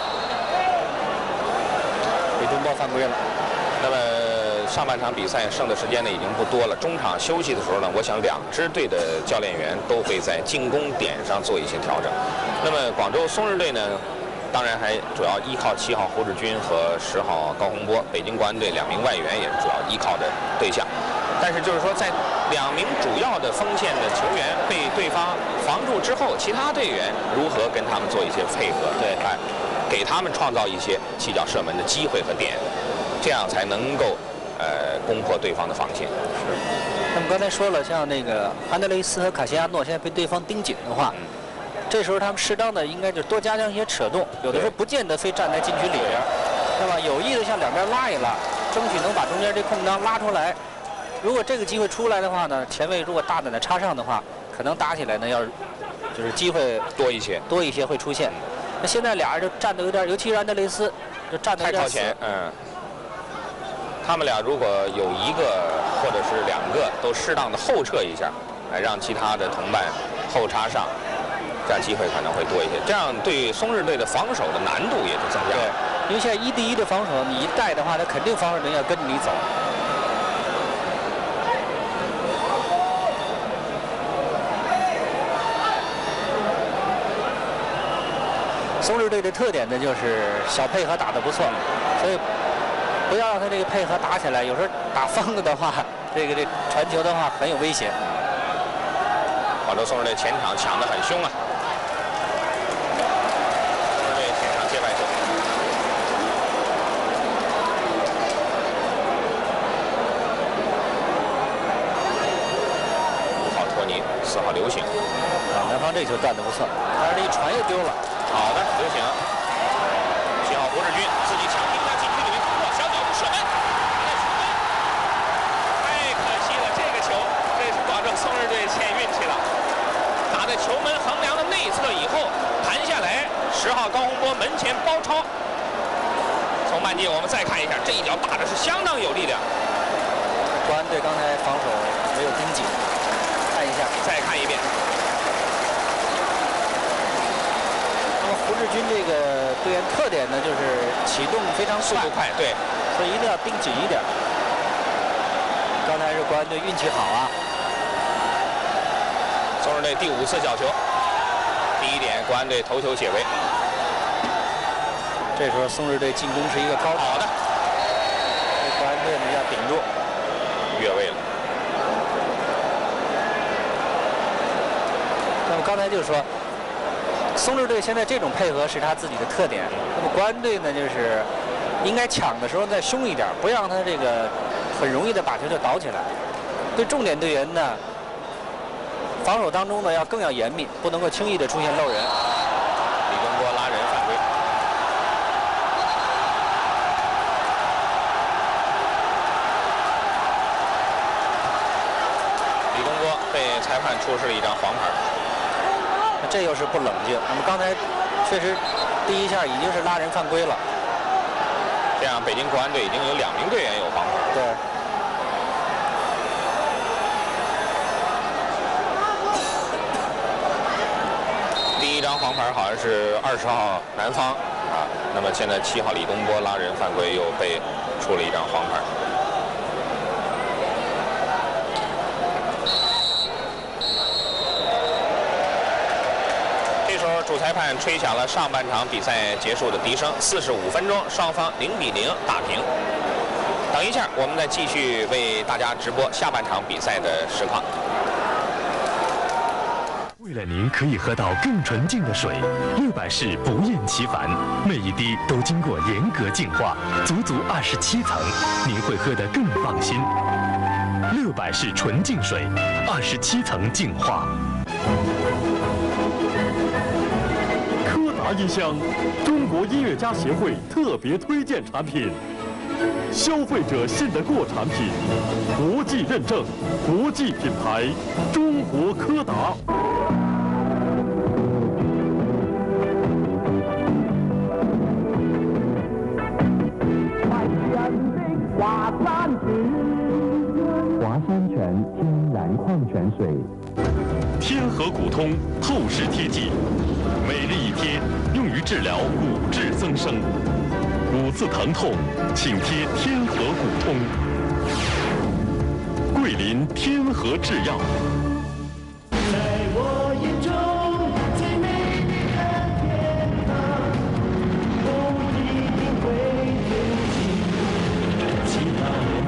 李东波犯规了。 那么上半场比赛剩的时间呢已经不多了，中场休息的时候呢，我想两支队的教练员都会在进攻点上做一些调整。那么广州松日队呢？ 当然还主要依靠七号胡志军和十号高洪波，北京国安队两名外援也是主要依靠的对象。但是就是说，在两名主要的锋线的球员被对方防住之后，其他队员如何跟他们做一些配合？对，哎，给他们创造一些起脚射门的机会和点，这样才能够呃攻破对方的防线。 是。那么刚才说了，像那个安德雷斯和卡西亚诺现在被对方盯紧的话。嗯 这时候他们适当的应该就多加强一些扯动，有的时候不见得非站在禁区里边，那么有意的向两边拉一拉，争取能把中间这空当拉出来。如果这个机会出来的话呢，前卫如果大胆的插上的话，可能打起来呢要就是机会多一些， 多一些会出现。那现在俩人就站得有点，尤其是安德雷斯就站得有点太靠前，嗯。他们俩如果有一个或者是两个都适当的后撤一下，来让其他的同伴后插上。 这样机会可能会多一些，这样对松日队的防守的难度也就增加了。 对，因为现在一对一的防守，你一带的话，他肯定防守人要跟着你走。松日队的特点呢，就是小配合打得不错，所以不要让他这个配合打起来，有时候打疯了的话，这个这传球的话很有危险。 广州松日队前场抢得很凶啊。 四号刘醒， 啊，南方这球断得不错，但是这一传又丢了。 好的，刘醒，七号胡志军自己抢进在禁区里面突破，小角度射门，太可惜了，这个球，这是广州松日队欠运气了，打在球门横梁的内侧以后弹下来，十号高洪波门前包抄。从慢镜我们再看一下，这一脚打的是相当有力量。 国安队刚才防守没有盯紧。 看一下， 再看一遍。 那么胡志军这个队员特点呢，就是启动非常速度快，对， 所以一定要盯紧一点。刚才是国安队运气好啊。 松日队第五次角球，第一点，国安队头球解围。 这时候松日队进攻是一个高潮好的， 国安队呢要顶住， 越位了。 那么刚才就说，松日队现在这种配合是他自己的特点。那么国安队呢，就是应该抢的时候再凶一点，不让他这个很容易的把球就倒起来。对重点队员呢，防守当中呢要更要严密，不能够轻易的出现漏人。 李东波拉人犯规。 被裁判出示了一张黄牌。 这又是不冷静。那么刚才确实第一下已经是拉人犯规了。 这样，北京国安队已经有两名队员有黄牌。 对。 第一张黄牌好像是二十号南方啊，那么现在七号李东波拉人犯规又被出了一张黄牌。这时候主裁判吹响了上半场比赛结束的笛声，四十五分钟，双方零比零打平。等一下，我们再继续为大家直播下半场比赛的实况。 为了您可以喝到更纯净的水，六百氏不厌其烦，每一滴都经过严格净化，足足二十七层，您会喝得更放心。六百氏纯净水，二十七层净化。柯达音箱，中国音乐家协会特别推荐产品，消费者信得过产品，国际认证，国际品牌，中国柯达。 华山泉天然矿泉水， 天河骨通透视贴剂，每日一贴，用于治疗骨质增生。骨刺疼痛，请贴天河骨通。桂林天河制药。 在我眼中最美丽的天堂，不一定会丢弃其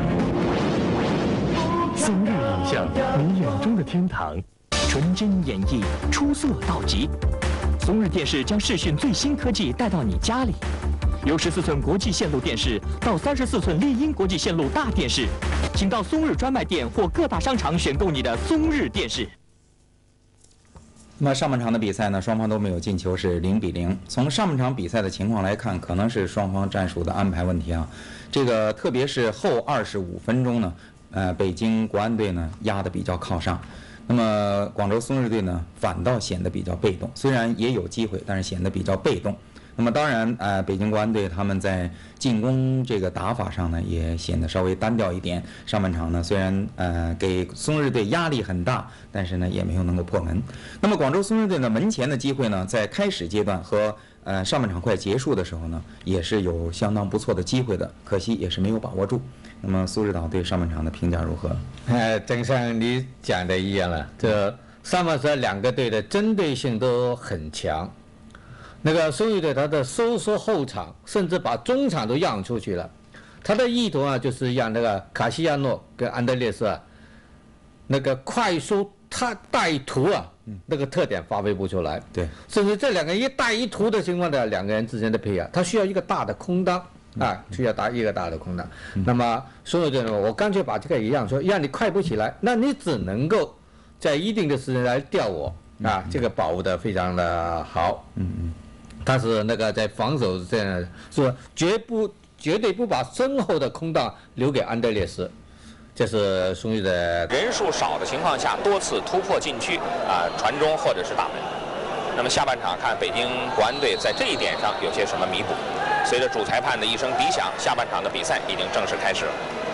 他。 松日影像，你眼中的天堂。 纯真演绎，出色到极。松日电视将视讯最新科技带到你家里，由十四寸国际线路电视到三十四寸丽音国际线路大电视，请到松日专卖店或各大商场选购你的松日电视。 那么上半场的比赛呢，双方都没有进球，是零比零。从上半场比赛的情况来看，可能是双方战术的安排问题啊。这个特别是后二十五分钟呢，呃，北京国安队呢压得比较靠上。那么广州松日队呢，反倒显得比较被动，虽然也有机会，但是显得比较被动。那么当然，呃，北京国安队他们在进攻这个打法上呢，也显得稍微单调一点。上半场呢，虽然呃给松日队压力很大，但是呢也没有能够破门。那么广州松日队呢门前的机会呢，在开始阶段和呃上半场快结束的时候呢，也是有相当不错的机会的，可惜也是没有把握住。那么苏日岛对上半场的评价如何？ 呃，正像你讲的一样了，这上半场两个队的针对性都很强。那个松日队他的收缩后场，甚至把中场都让出去了。他的意图啊，就是让那个卡西亚诺跟安德烈斯啊，那个快速他带图啊，那个特点发挥不出来。 对， 甚至这两个人一带一图的情况下，两个人之间的配合，他需要一个大的空档。啊，需要打一个大的空档。嗯、那么松日队呢，我干脆把这个一样说，让你快不起来，那你只能够在一定的时间来吊我啊，嗯、这个保护的非常的好。嗯嗯，但是那个在防守这样说，绝不绝对不把身后的空档留给安德烈斯。这是松日的人数少的情况下，多次突破禁区啊，传中或者是打门。那么下半场看北京国安队在这一点上有些什么弥补？随着主裁判的一声笛响，下半场的比赛已经正式开始了。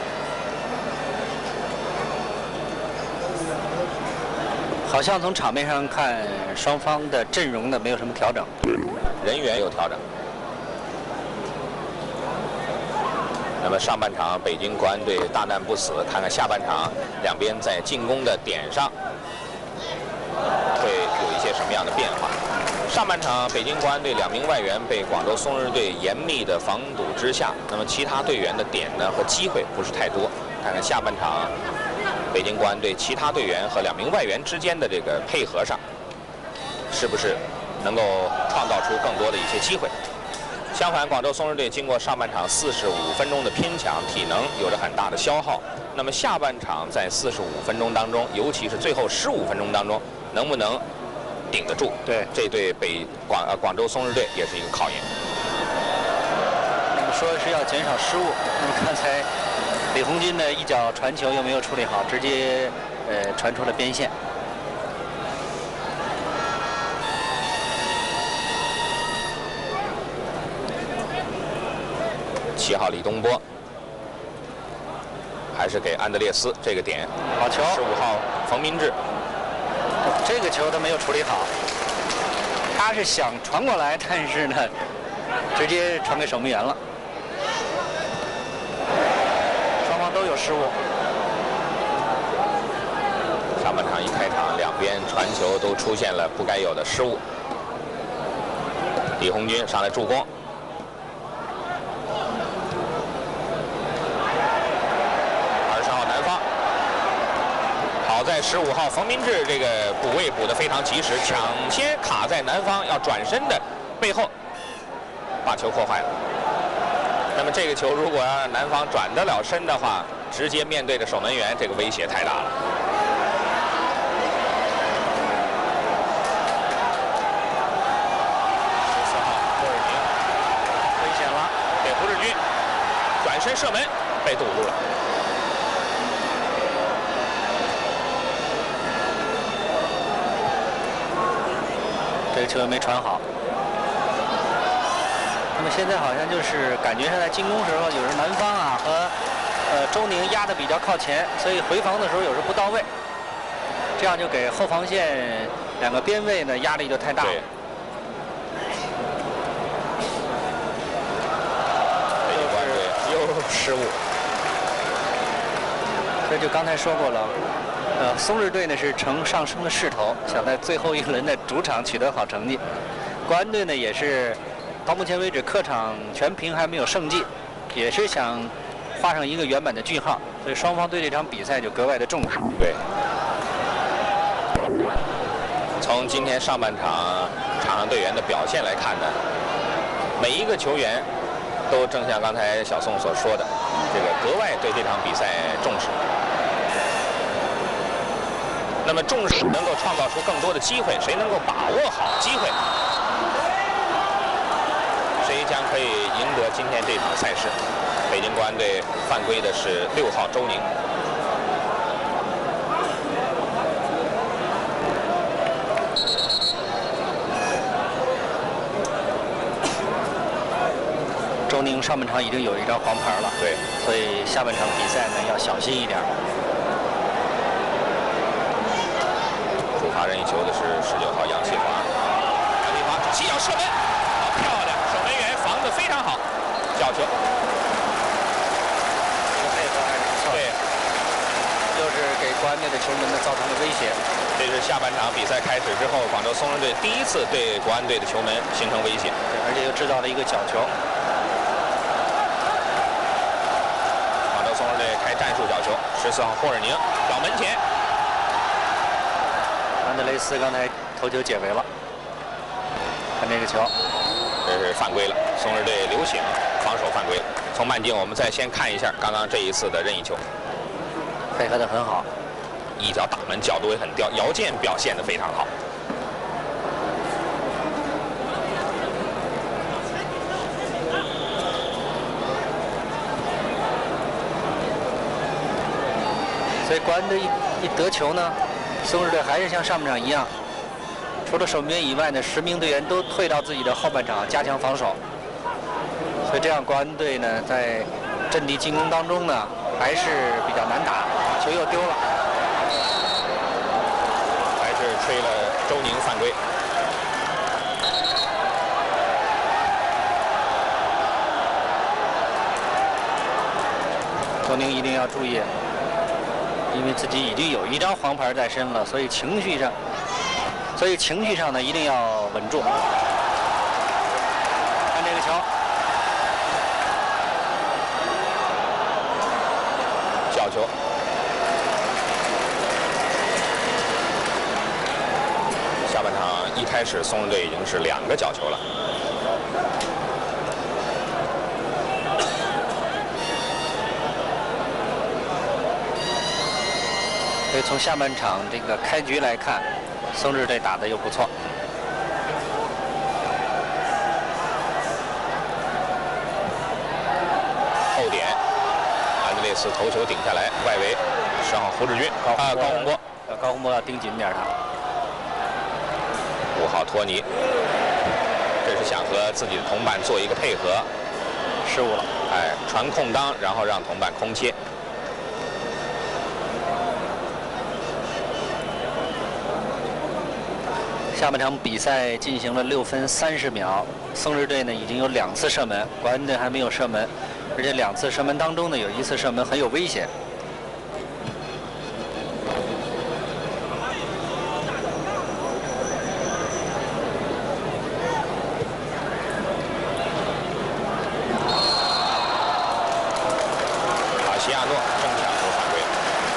好像从场面上看，双方的阵容呢没有什么调整， 人员有调整。那么上半场北京国安队大难不死，看看下半场两边在进攻的点上会有一些什么样的变化。上半场，北京国安队两名外援被广州松日队严密的防堵之下，那么其他队员的点呢和机会不是太多。看看下半场，北京国安队其他队员和两名外援之间的这个配合上，是不是能够创造出更多的一些机会？相反，广州松日队经过上半场四十五分钟的拼抢，体能有着很大的消耗。那么下半场在四十五分钟当中，尤其是最后十五分钟当中，能不能顶得住？ 对， 这对北广呃广州松日队也是一个考验。 那么说是要减少失误，那么刚才李红军的一脚传球又没有处理好，直接呃传出了边线。 七号李东波还是给安德烈斯这个点， 好球。 十五号冯明志， 这个球他没有处理好，他是想传过来，但是呢，直接传给守门员了。双方都有失误。 上半场一开场，两边传球都出现了不该有的失误。李红军上来助攻。好在十五号冯明志这个补位补得非常及时，抢先卡在南方要转身的背后，把球破坏了。那么这个球如果要让南方转得了身的话，直接面对着守门员，这个威胁太大了。十四号霍尔宁危险了，给胡志军转身射门被堵住了。 这个球没传好。那么现在好像就是感觉上在进攻时候，有时南方啊和呃周宁压得比较靠前，所以回防的时候有时候不到位，这样就给后防线两个边卫呢压力就太大了。 又是又失误。 这就刚才说过了。呃，松日队呢是呈上升的势头，想在最后一轮的主场取得好成绩。国安队呢也是到目前为止客场全平还没有胜绩，也是想画上一个圆满的句号，所以双方对这场比赛就格外的重视。 对。从今天上半场场上队员的表现来看呢，每一个球员都正像刚才小宋所说的，这个格外对这场比赛重视。那么重视能够创造出更多的机会，谁能够把握好机会，谁将可以赢得今天这场赛事。北京国安队犯规的是六号周宁。 周宁上半场已经有一张黄牌了， 对， 所以下半场比赛呢要小心一点。 主罚任意球的是十九号杨启华，杨启华起脚射门，好漂亮，守门员防得非常好，角球。 这个配合还是不错，对，又是给国安队的球门呢造成了威胁。 这是下半场比赛开始之后，广州松人队第一次对国安队的球门形成威胁， 而且又制造了一个角球。 广州松人队开战术角球，十四号霍尔宁到门前。 安德雷斯刚才头球解围了，看这个球， 这是犯规了，松日队刘醒防守犯规了。从慢镜我们再先看一下刚刚这一次的任意球， 配合得很好， 一脚打门角度也很刁，姚健表现得非常好。 所以国安队一一得球呢，松日队还是像上半场一样，除了守门员以外呢，十名队员都退到自己的后半场加强防守。所以这样国安队呢，在阵地进攻当中呢，还是比较难打。球又丢了， 还是吹了周宁犯规。 周宁一定要注意。因为自己已经有一张黄牌在身了，所以情绪上，所以情绪上呢一定要稳住。看这个球， 角球。下半场一开始，松人队已经是两个角球了。 所以从下半场这个开局来看，松日队打得又不错。后点， 安德烈斯次头球顶下来，外围十号胡志军啊高洪波， 高洪波要盯紧点他。 五号托尼，这是想和自己的同伴做一个配合， 失误了。 哎，传空当，然后让同伴空切。 下半场比赛进行了六分三十秒，松日队呢已经有两次射门，国安队还没有射门，而且两次射门当中呢有一次射门很有危险。 卡西亚诺争抢球犯规。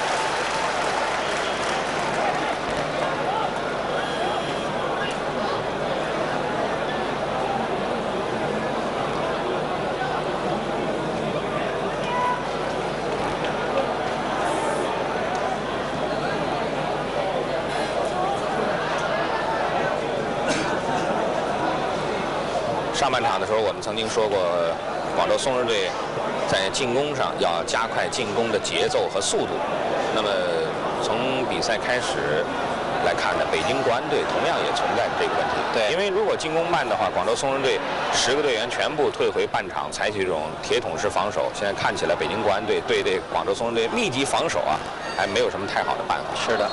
上半场的时候，我们曾经说过，广州松日队在进攻上要加快进攻的节奏和速度。那么从比赛开始来看呢，北京国安队同样也存在着这个问题。 对， 因为如果进攻慢的话，广州松日队十个队员全部退回半场，采取这种铁桶式防守。现在看起来，北京国安队对这广州松日队密集防守啊，还没有什么太好的办法。 是的。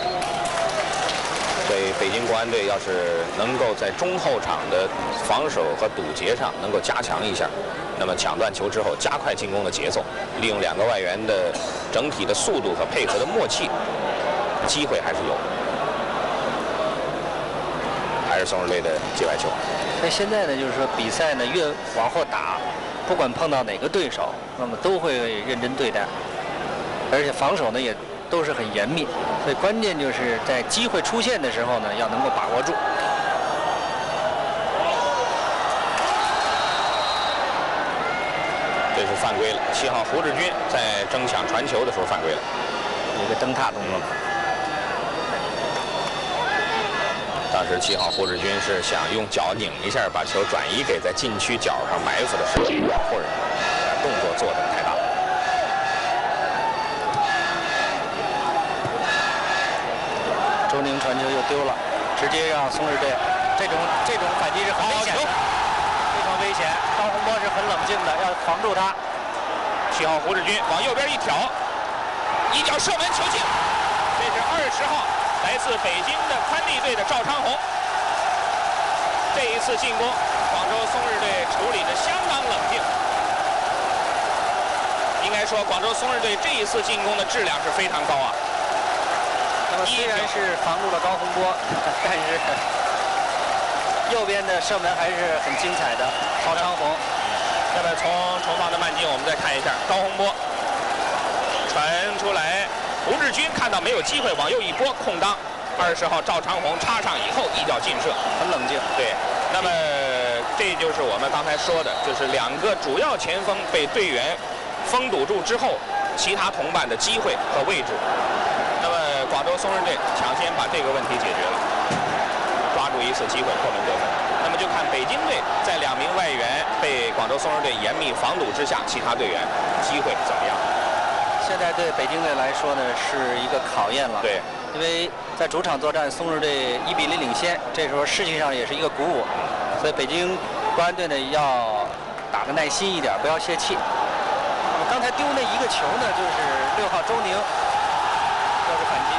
所以北京国安队要是能够在中后场的防守和堵截上能够加强一下，那么抢断球之后加快进攻的节奏，利用两个外援的整体的速度和配合的默契，机会还是有。还是松日队的界外球。 那现在呢，就是说比赛呢越往后打，不管碰到哪个对手，那么都会认真对待，而且防守呢也都是很严密，所以关键就是在机会出现的时候呢，要能够把握住。 这是犯规了，七号胡志军在争抢传球的时候犯规了， 一个蹬踏动作。 当时七号胡志军是想用脚拧一下，把球转移给在禁区角上埋伏的十几保护人，动作做得太大。 周宁传球又丢了，直接让松日队这种这种反击是很危险的，非常危险。高洪波是很冷静的，要防住他。 七号胡志军往右边一挑，一脚射门球进，这是二十号来自北京的宽地队的赵昌宏。这一次进攻，广州松日队处理的相当冷静。应该说，广州松日队这一次进攻的质量是非常高啊。 那么虽然是防住了高洪波，但是右边的射门还是很精彩的。赵昌宏。 那么从重放的慢镜，我们再看一下高洪波传出来，胡志军看到没有机会，往右一拨，空当。二十号赵长宏插上以后一脚劲射， 很冷静。 对，那么这就是我们刚才说的，就是两个主要前锋被队员封堵住之后，其他同伴的机会和位置。那么广州松日队抢先把这个问题解决了，抓住一次机会破门得分。那么就看北京队在两名外援被广州松日队严密防堵之下，其他队员机会怎么样？ 现在对北京队来说呢是一个考验了。 对。 因为在主场作战，松日队一比零领先，这时候士气上也是一个鼓舞，所以北京国安队呢要打得耐心一点，不要泄气。那么刚才丢那一个球呢，就是六号周宁要是反击。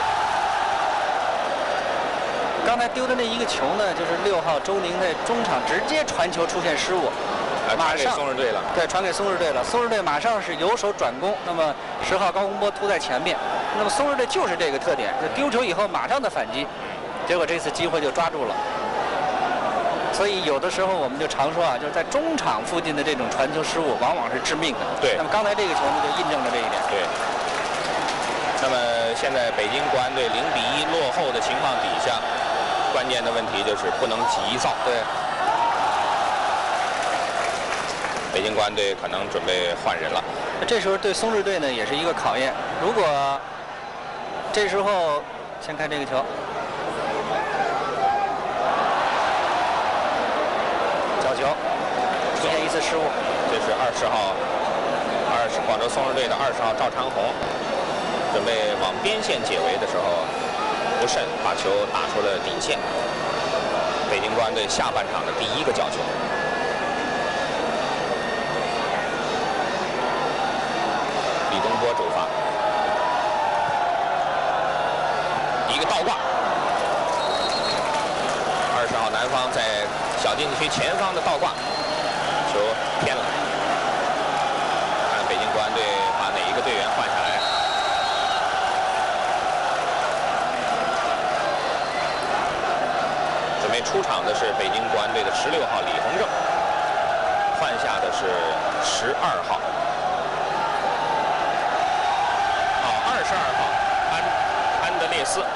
刚才丢的那一个球呢，就是六号周宁在中场直接传球出现失误。 马上松日队了， 对，传给松日队了。松日队马上是由守转攻，那么十号高洪波突在前面，那么松日队就是这个特点，就丢球以后马上的反击，结果这次机会就抓住了。所以有的时候我们就常说啊，就是在中场附近的这种传球失误往往是致命的。 对。 那么刚才这个球呢，就印证了这一点。 对。那么现在北京国安队零比一落后的情况底下，关键的问题就是不能急躁。 对。 北京国安队可能准备换人了， 这时候对松日队呢也是一个考验。如果这时候先看这个球，角球出现一次失误， 这是二十号，二二十广州松狮队的二十号赵长虹准备往边线解围的时候不慎把球打出了底线。北京国安队下半场的第一个角球。李东波主罚，一个倒挂。二十号南方在小禁区前方的倒挂，球偏了。看北京国安队把哪一个队员换下来。准备出场的是北京国安队的十六号李洪正，换下的是十二号。哦，二十二号安安德烈斯。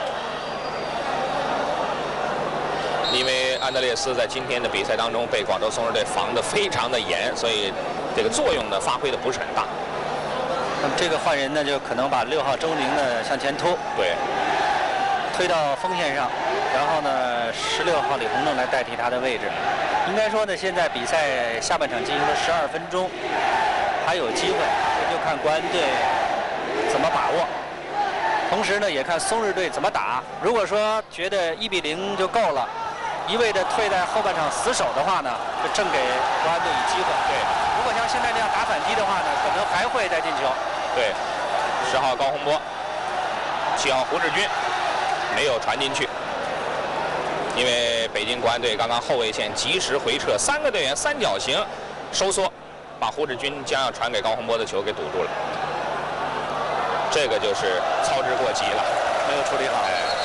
因为安德烈斯在今天的比赛当中被广州松狮队防得非常的严，所以这个作用呢发挥的不是很大。 那么这个换人呢，就可能把六号周宁呢向前突， 对， 推到锋线上，然后呢，十六号李洪正来代替他的位置。应该说呢，现在比赛下半场进行了十二分钟，还有机会，就看国安队怎么把握。同时呢，也看松日队怎么打。如果说觉得一比零就够了，一味的退在后半场死守的话呢，就正给国安队以机会。 对， 如果像现在这样打反击的话呢，可能还会再进球。 对，十号高洪波，七号胡志军没有传进去，因为北京国安队刚刚后卫线及时回撤，三个队员三角形收缩，把胡志军将要传给高洪波的球给堵住了。这个就是操之过急了， 没有处理好。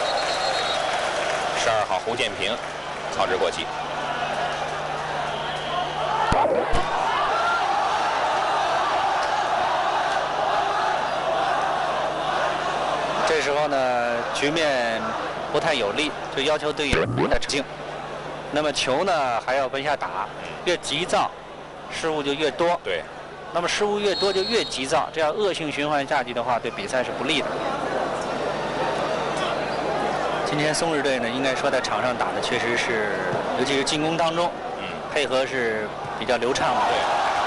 十二号胡建平操之过急。 这时候呢，局面不太有利，就要求队员的沉静。那么球呢还要奔下打，越急躁，失误就越多。 对。 那么失误越多就越急躁，这样恶性循环下去的话，对比赛是不利的。今天松日队呢，应该说在场上打的确实是，尤其是进攻当中， 嗯， 配合是比较流畅的。 对。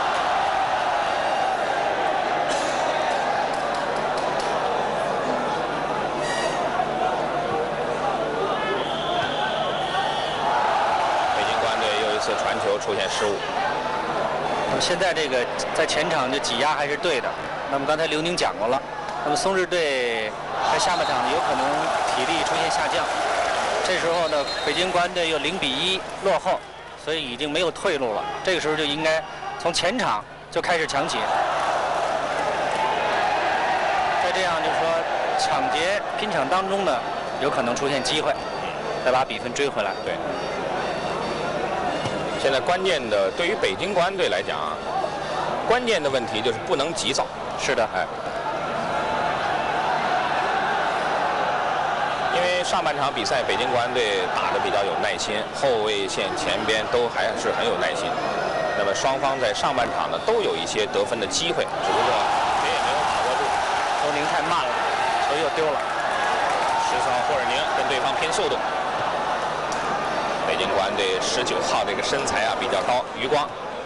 北京国安队又一次传球出现失误。 那么现在这个在前场就挤压还是对的。那么刚才刘宁讲过了，那么松日队在下半场有可能体力出现下降，这时候呢，北京国安队又零比一落后，所以已经没有退路了。这个时候就应该从前场就开始抢起，在这样就是说抢劫拼抢当中呢，有可能出现机会，再把比分追回来。 对。现在关键的对于北京国安队来讲啊，关键的问题就是不能急躁。 是的， 哎。因为上半场比赛，北京国安队打得比较有耐心，后卫线前边都还是很有耐心。那么双方在上半场呢都有一些得分的机会，只不过谁也没有把握住。 周宁太慢了，球又丢了。 十四号霍尔宁跟对方拼速度。北京国安队十九号这个身材啊比较高，余光。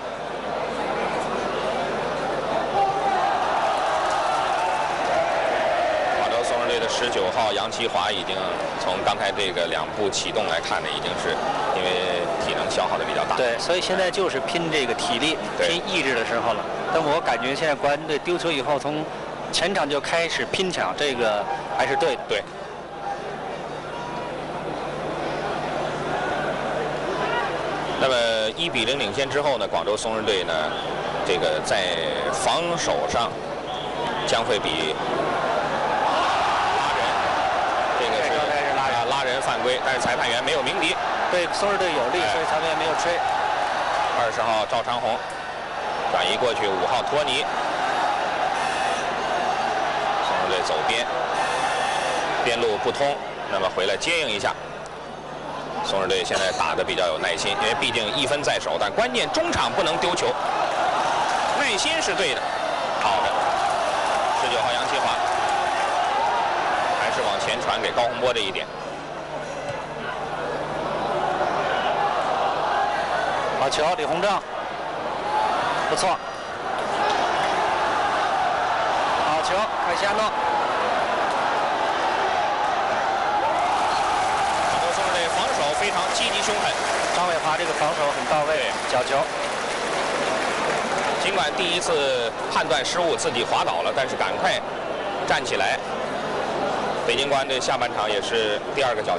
广州松狮队的十九号杨奇华已经从刚才这个两步启动来看呢，已经是因为体能消耗的比较大。 对，所以现在就是拼这个体力、拼意志的时候了。但我感觉现在国安队丢球以后，从前场就开始拼抢，这个还是对的。 对。那么一比零领先之后呢，广州松狮队呢，这个在防守上将会比拉人，这个是拉人拉人犯规，但是裁判员没有鸣笛， 对松狮队有利，所以裁判员没有吹。 二十号赵长虹转移过去，五号托尼，松狮队走边，边路不通，那么回来接应一下。松狮队现在打得比较有耐心，因为毕竟一分在手，但关键中场不能丢球，耐心是对的。好的，十九号杨奇华还是往前传给高洪波这一点。 好球，李洪正，不错。 球，凯西亚诺。 广州松日队防守非常积极凶狠， 张伟华这个防守很到位，角球。 尽管第一次判断失误自己滑倒了，但是赶快站起来。北京国安队下半场也是第二个角球。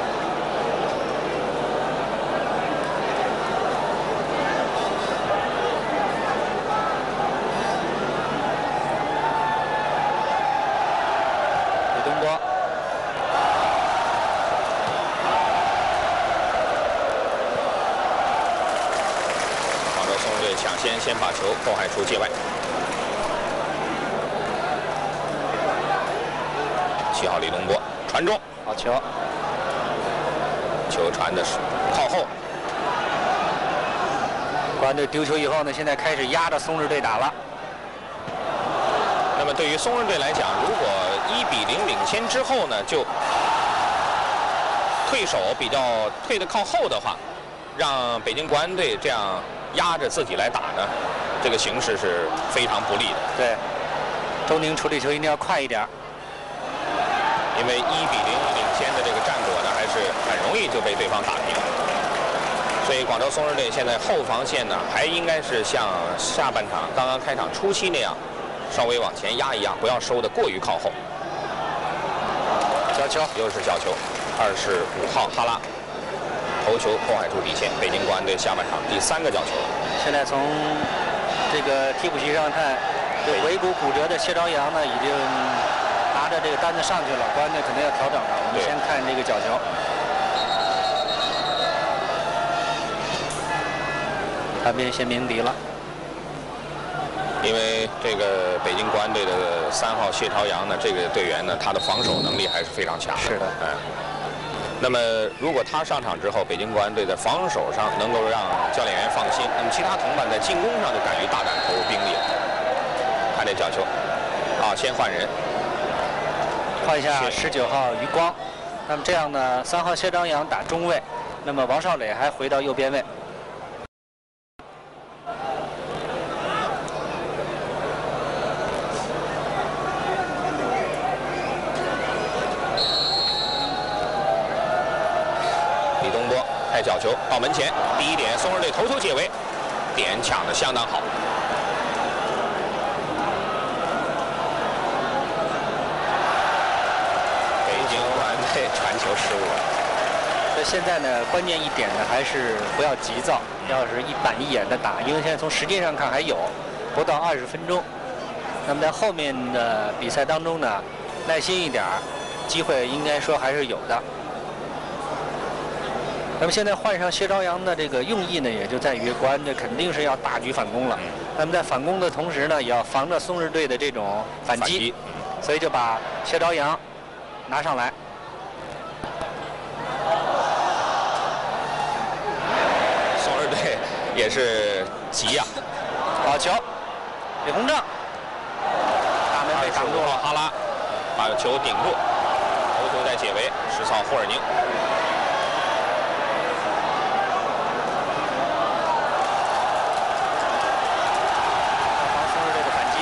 李东波。 广州松日队抢先先把球后海出界外。七号李东波传中， 好球， 球传的是靠后。 国安队丢球以后呢，现在开始压着松日队打了。 那么对于松日队来讲，如果一比零领先之后呢，就退守比较退得靠后的话，让北京国安队这样压着自己来打呢，这个形势是非常不利的。 对，周宁处理球一定要快一点。 因为一比零领先的这个战果呢，还是很容易就被对方打平。所以广州松日队现在后防线呢，还应该是像下半场刚刚开场初期那样，稍微往前压一压，不要收得过于靠后。 角球， 又是角球，二十五号哈拉头球后海出底线，北京国安队下半场第三个角球。 现在从这个替补席上看，这尾骨骨折的谢朝阳呢，已经拿着这个单子上去了，国安队肯定要调整了。我们先看这个角球。他边先鸣笛了， 因为这个北京国安队的三号谢朝阳呢，这个队员呢，他的防守能力还是非常强的。 是的， 嗯。那么如果他上场之后，北京国安队在防守上能够让教练员放心，那么其他同伴在进攻上就敢于大胆投入兵力了。看这角球，啊，先换人。 换下十九号余光，那么这样呢，三号谢朝阳打中卫，那么王少磊还回到右边位。 李东波开角球到门前，第一点，松日队头球解围，点抢得相当好。传球失误， 所以现在呢，关键一点呢，还是不要急躁，要是一板一眼的打，因为现在从时间上看还有不到二十分钟。那么在后面的比赛当中呢，耐心一点，机会应该说还是有的。那么现在换上谢朝阳的这个用意呢，也就在于国安队肯定是要大举反攻了。那么在反攻的同时呢，也要防着松日队的这种反击， 反击所以就把谢朝阳拿上来。 也是急呀、 啊！好球，李鸿正，大门被挡住了， 哈拉把球顶住，头球在解围，十号霍尔宁。 防松日队的反击，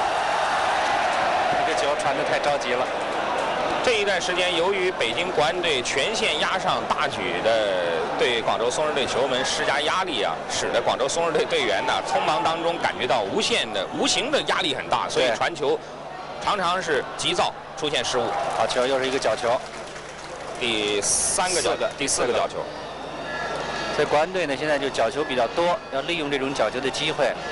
这个球传得太着急了。 这一段时间，由于北京国安队全线压上大举的对广州松日队球门施加压力啊，使得广州松日队队员呢匆忙当中感觉到无限的、无形的压力很大，所以传球常常是急躁，出现失误。 好球，又是一个角球， 第三个角，第四个角球。 所以国安队呢现在就角球比较多，要利用这种角球的机会。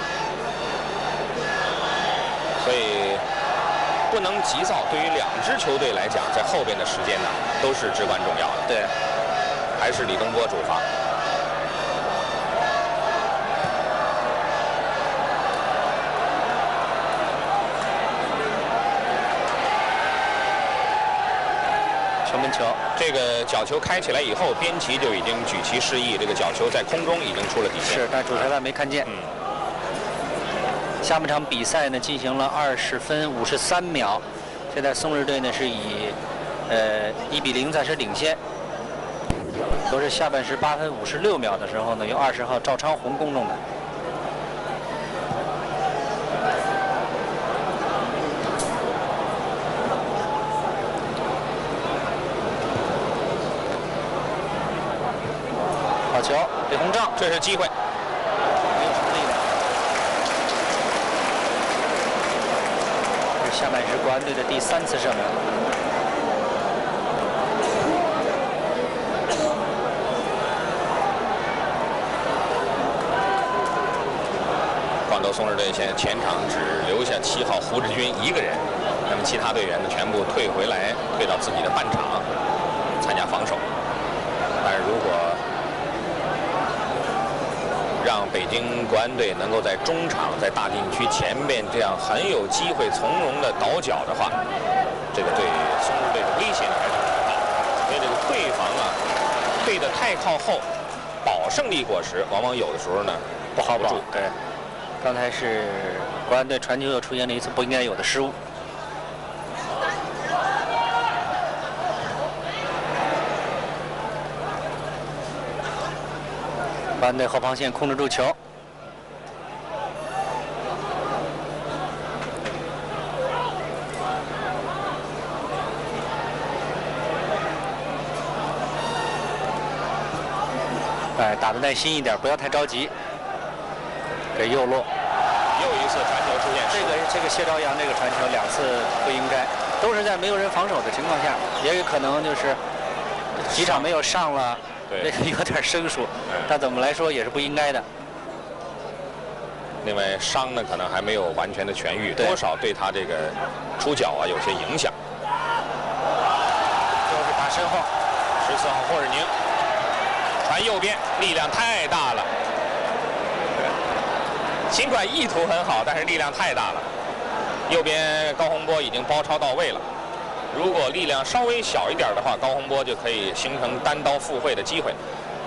所以不能急躁，对于两支球队来讲，在后边的时间呢都是至关重要的。 对， 还是李东波主罚。 球门球， 这个角球开起来以后，边旗就已经举旗示意，这个角球在空中已经出了底线。 是，但主裁判没看见。 嗯。 下半场比赛呢进行了二十分五十三秒，现在松日队呢是以呃一比零暂时领先。都是下半时八分五十六秒的时候呢，由二十号赵昌宏攻中的。 球，李鸿章， 这是机会。 没有什么力量。这是下半时国安队的第三次射门。 广州松狮队现在前场只留下七号胡志军一个人，那么其他队员呢全部退回来，退到自己的半场参加防守。但是如果让北京国安队能够在中场、在大禁区前面这样很有机会从容的倒脚的话，这个对松狮队的威胁呢还是很大的。因为这个退防啊，退得太靠后，保胜利果实往往有的时候呢不好保住。 对，刚才是国安队传球又出现了一次不应该有的失误。国安队后防线控制住球。哎，打得耐心一点，不要太着急。给右落， 又一次传球出现。 这个这个谢朝阳这个传球两次不应该，都是在没有人防守的情况下，也有可能就是几场没有上了， 对， 有点生疏，但怎么来说也是不应该的。 另外伤呢可能还没有完全的痊愈，多少对他这个出脚啊有些影响。 就是打身后， 十四号霍尔宁传右边，力量太大了。尽管意图很好，但是力量太大了。右边高洪波已经包抄到位了，如果力量稍微小一点的话，高洪波就可以形成单刀赴会的机会。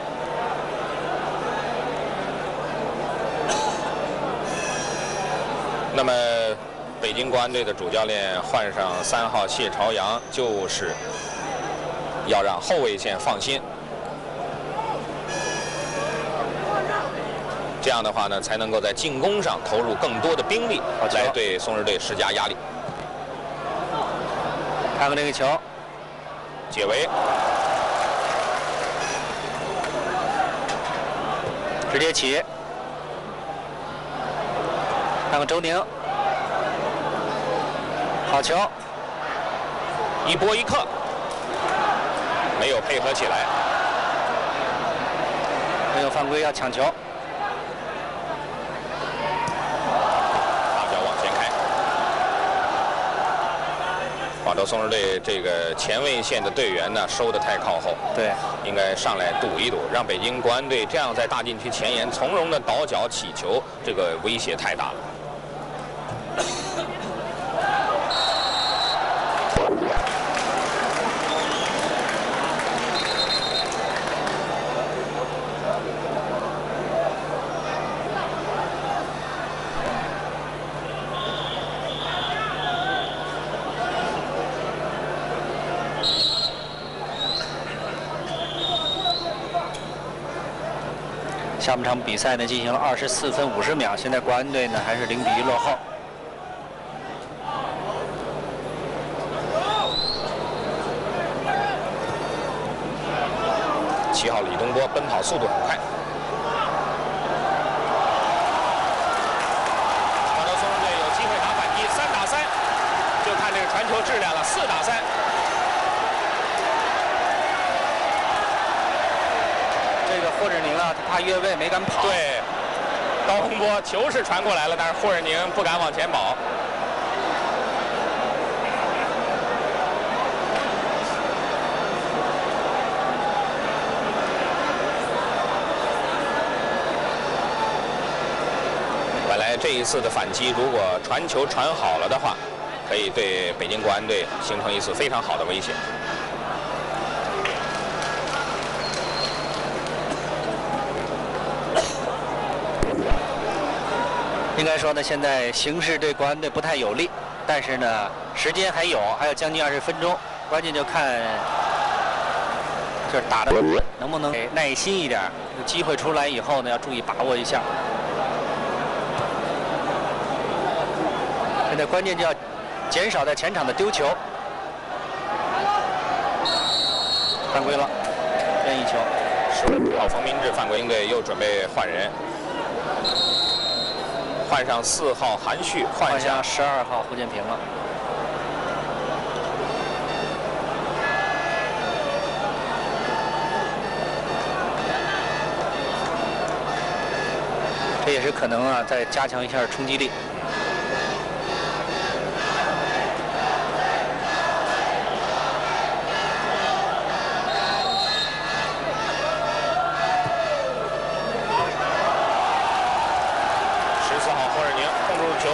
那么，北京国安队的主教练换上三号谢朝阳，就是要让后卫线放心。这样的话呢，才能够在进攻上投入更多的兵力，来对松狮队施加压力。 看看这个球， 解围， 直接起。看看周宁，好球， 一波一克，没有配合起来， 没有犯规，要抢球。 广州松狮队这个前卫线的队员呢收得太靠后， 对， 应该上来堵一堵，让北京国安队这样在大禁区前沿从容的倒脚起球，这个威胁太大了。 下半场比赛呢进行了二十四分五十秒，现在国安队呢还是零比一落后。 七号李东波奔跑速度很快。广州松狮队有机会打反击，三打三，就看这个传球质量了，四打三。 这个霍志宁啊，他怕越位没敢跑。 对，高洪波球是传过来了，但是霍尔宁不敢往前跑。本来这一次的反击，如果传球传好了的话，可以对北京国安队形成一次非常好的威胁。 应该说呢，现在形势对国安队不太有利，但是呢，时间还有，还有将近二十分钟，关键就看就是打的能不能耐心一点，有机会出来以后呢，要注意把握一下。现在关键就要减少在前场的丢球。犯规了，任意球。 失误。好，冯明志犯规，队又准备换人，换上四号韩旭，换下十二号胡建平了。这也是可能啊，再加强一下冲击力。 十四号霍尔宁控住球，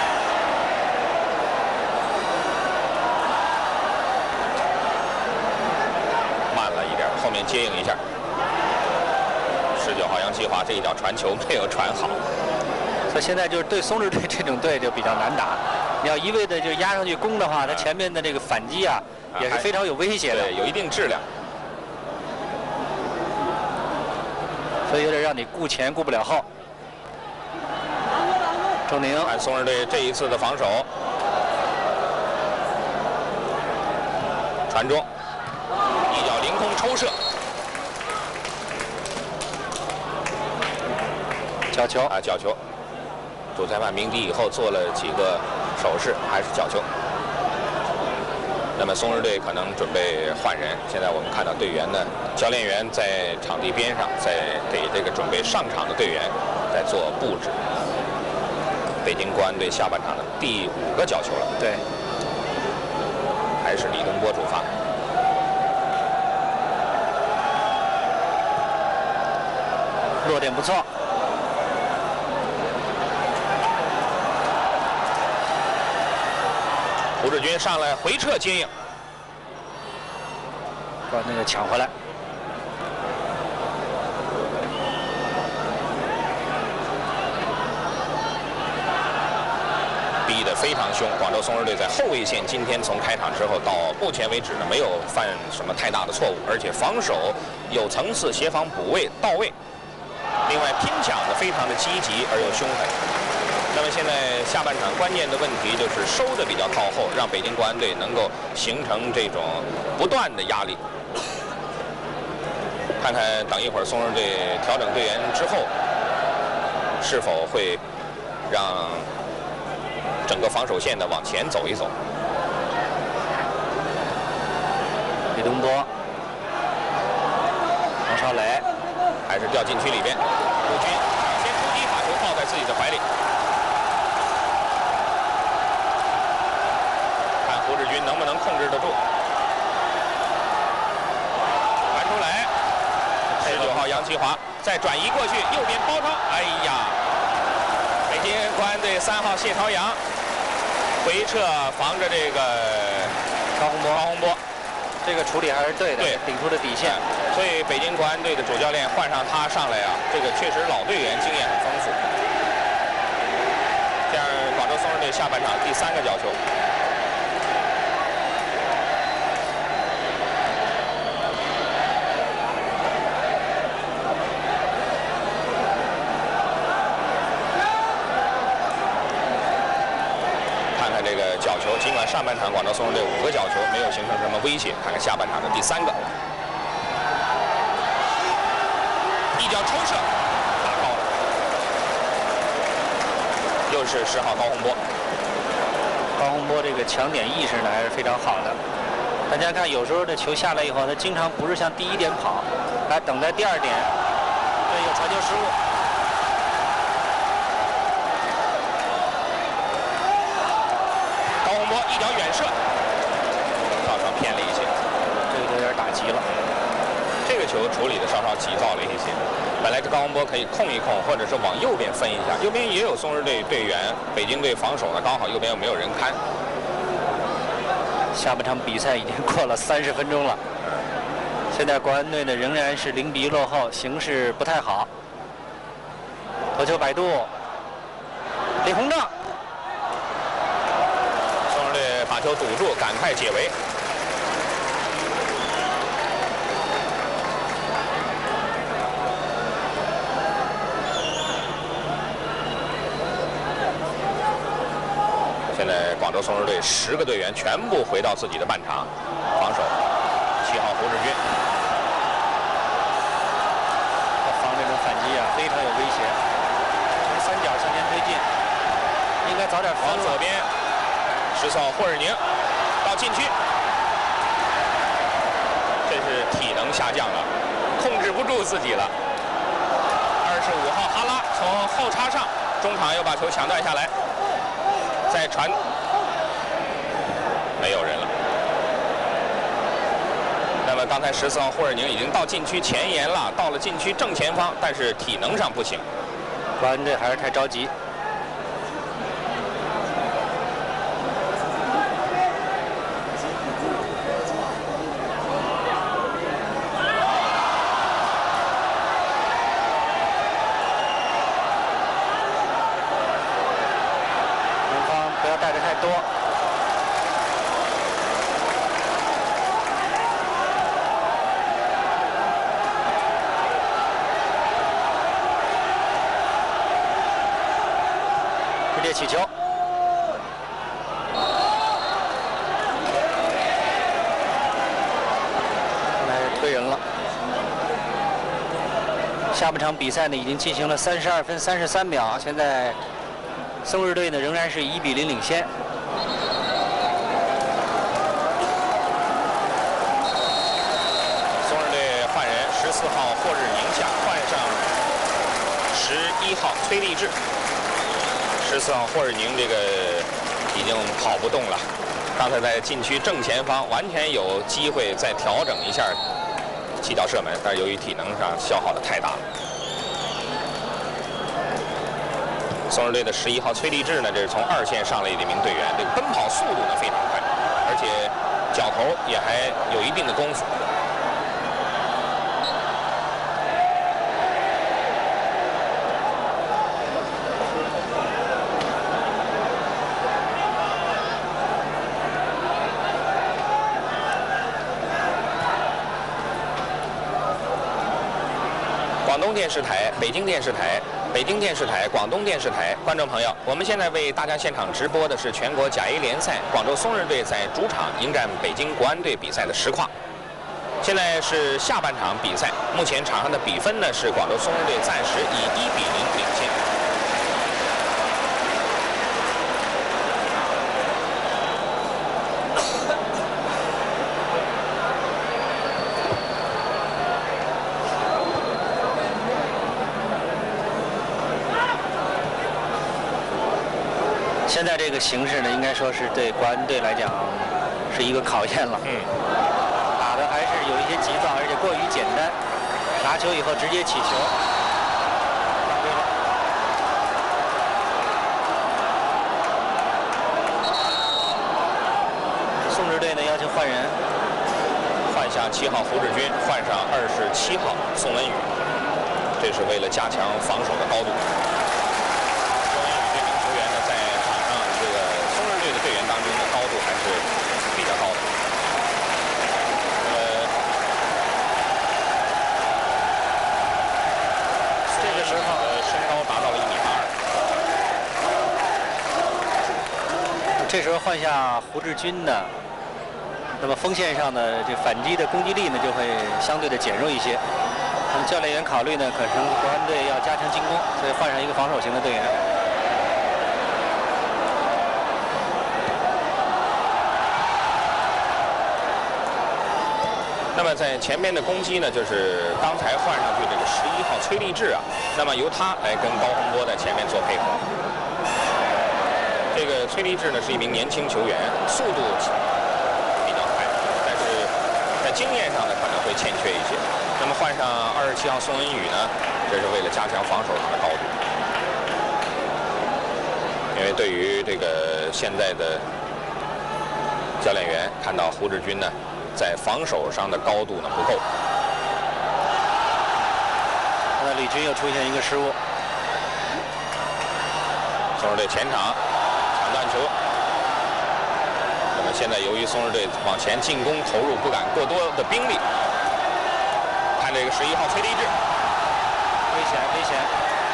慢了一点，后面接应一下。十九号杨奇华这一脚传球没有传好， 所以现在就是对松日队这种队就比较难打。你要一味的就压上去攻的话，他前面的这个反击啊也是非常有威胁的， 对，有一定质量。 所以有点让你顾前顾不了后。周宁， 看松日队这一次的防守，传中，一脚凌空抽射。 角球啊，角球！主裁判鸣笛以后做了几个手势，还是角球。那么松日队可能准备换人。现在我们看到队员呢，教练员在场地边上，在给这个准备上场的队员在做布置。北京国安队下半场的第五个角球了。 对， 还是李东波主罚。 落点不错。 胡志军上来回撤接应， 把那个抢回来。 逼得非常凶。广州松日队在后卫线今天从开场之后到目前为止呢，没有犯什么太大的错误，而且防守有层次，协防补位到位。另外拼抢的非常的积极而又凶狠。那么现在下半场关键的问题就是收的比较靠后，让北京国安队能够形成这种不断的压力。看看等一会儿松日队调整队员之后，是否会让整个防守线呢往前走一走。 李东波、王少磊还是掉禁区里边，胡军抢先出击，把球抱在自己的怀里。看胡志军能不能控制得住。传出来，十九号杨奇华再转移过去，右边包抄，哎呀！北京国安队三号谢朝阳回撤防着这个高洪波， 高洪波， 这个处理还是对的， 对， 顶出了底线。 所以北京国安队的主教练换上他上来啊，这个确实老队员经验很丰富。这样，广州松日队下半场第三个角球。这个角球，尽管上半场广州松日队五个角球没有形成什么威胁，看看下半场的第三个，一脚抽射打高了，又是十号高洪波。 高洪波这个抢点意识呢还是非常好的。大家看，有时候这球下来以后，他经常不是向第一点跑，他等待第二点，对，有传球失误。 一脚远射，稍稍偏了一些， 这个有点打急了。 这个球处理的稍稍急躁了一些。本来这高洪波可以控一控，或者是往右边分一下，右边也有松日队队员，北京队防守呢，刚好右边又没有人看。 下半场比赛已经过了三十分钟了，现在国安队呢仍然是零比一落后，形势不太好。头球摆渡，李鸿章。 把球堵住，赶快解围。现在广州松日队十个队员全部回到自己的半场，防守。七号胡志军， 击啊，非常有威胁。从三角向前推进，应该早点往左边，十四号霍尔宁到禁区，这是体能下降了，控制不住自己了。二十五号哈拉从后插上，中场又把球抢断下来，再传，没有人了。那么刚才十四号霍尔宁已经到禁区前沿了，到了禁区正前方，但是体能上不行。 国安队还是太着急。门方不要带的太多。直接起球。来推人了。下半场比赛呢已经进行了三十二分三十三秒，现在松日队呢仍然是一比零领先。 松日队换人，十四号霍日宁下，换上十一号崔立志。十四号霍尔宁这个已经跑不动了，刚才在禁区正前方完全有机会再调整一下起脚射门，但是由于体能上消耗的太大了。松日队的十一号崔立志呢，这是从二线上来的一名队员，这个奔跑速度呢非常快，而且脚头也还有一定的功夫。广东电视台、北京电视台、北京电视台、广东电视台观众朋友，我们现在为大家现场直播的是全国甲 A 联赛广州松日队在主场迎战北京国安队比赛的实况。现在是下半场比赛，目前场上的比分呢是广州松日队暂时以一比零领先。 现在这个形势呢，应该说是对国安队来讲是一个考验了。 嗯， 打的还是有一些急躁，而且过于简单。拿球以后直接起球，犯规了。宋日队呢要求换人， 换下七号胡志军，换上二十七号宋文宇，这是为了加强防守的高度。队员当中的高度还是比较高的。呃，这个时候身高达到了一米八二。 这时候换下胡志军呢，那么锋线上的这反击的攻击力呢就会相对的减弱一些。那么教练员考虑呢，可能国安队要加强进攻，所以换上一个防守型的队员。 那么在前面的攻击呢，就是刚才换上去这个十一号崔立志啊，那么由他来跟高洪波在前面做配合。这个崔立志呢是一名年轻球员，速度比较快，但是在经验上呢可能会欠缺一些。那么换上二十七号宋文宇呢，这是为了加强防守上的高度，因为对于这个现在的教练员看到胡志军呢，在防守上的高度呢不够。 那李军又出现一个失误。 松日队前场抢断球。那么现在由于松日队往前进攻投入不敢过多的兵力，看这个十一号崔立志， 危险危险，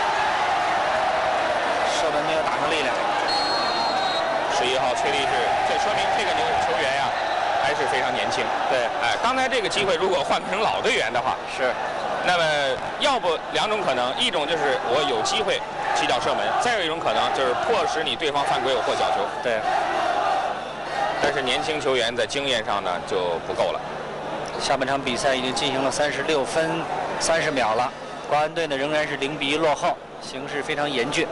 射门没有打上力量。 十一号崔立志，这说明这个牛球员呀、啊。还是非常年轻。 对， 哎，刚才这个机会如果换成老队员的话， 是那么要不两种可能，一种就是我有机会起脚射门，再有一种可能就是迫使你对方犯规，我获角球。 对。 但是年轻球员在经验上呢就不够了。 下半场比赛已经进行了三十六分三十秒了，国安队呢仍然是零比一落后，形势非常严峻。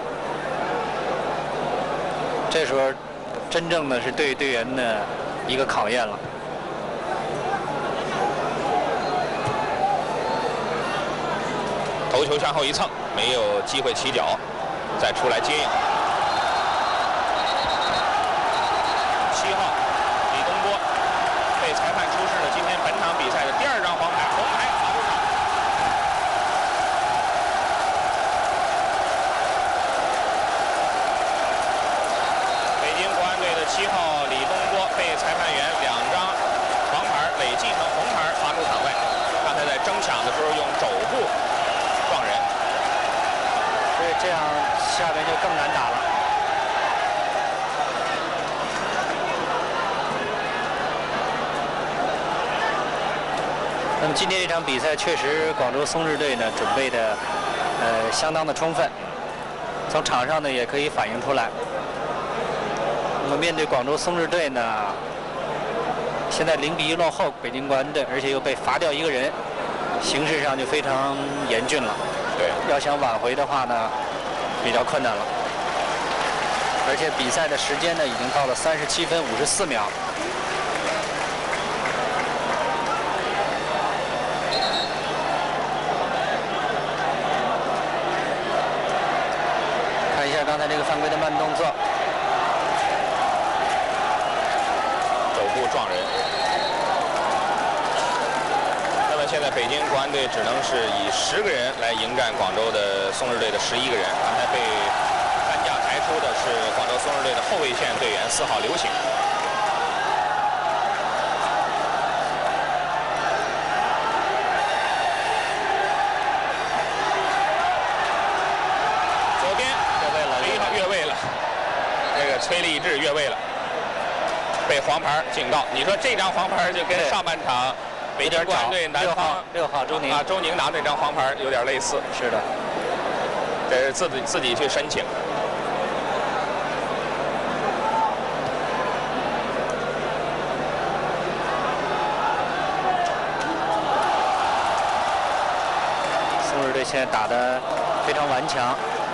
这时候，真正的是对队员的一个考验了。 头球向后一蹭，没有机会起脚，再出来接应。七号李东波被裁判出示了今天本场比赛的第二张黄牌，红牌罚入场。北京国安队的七号李东波被裁判员两张黄牌累计成红牌罚出场外。刚才在争抢的时候用肘部撞人， 所以这样下面就更难打了。那么今天这场比赛确实广州松日队呢准备的呃相当的充分，从场上呢也可以反映出来。那么面对广州松日队呢，现在零比一落后北京国安队，而且又被罚掉一个人，形势上就非常严峻了。 对， 要想挽回的话呢，比较困难了。而且比赛的时间呢已经到了三十七分五十四秒。看一下刚才这个犯规的慢动作， 肘部撞人。那么现在北京国安队只能是以十个人来迎战广州的松日队的十一个人。刚才被担架抬出的是广州松日队的后卫线队员四号刘醒。左边越位了，十一号越位了，这个崔立志越位了，被黄牌警告。你说这张黄牌就跟上半场北京国安队南方六号周宁啊周宁拿那张黄牌有点类似。 是的， 这是自己自己去申请。 松日队现在打得非常顽强。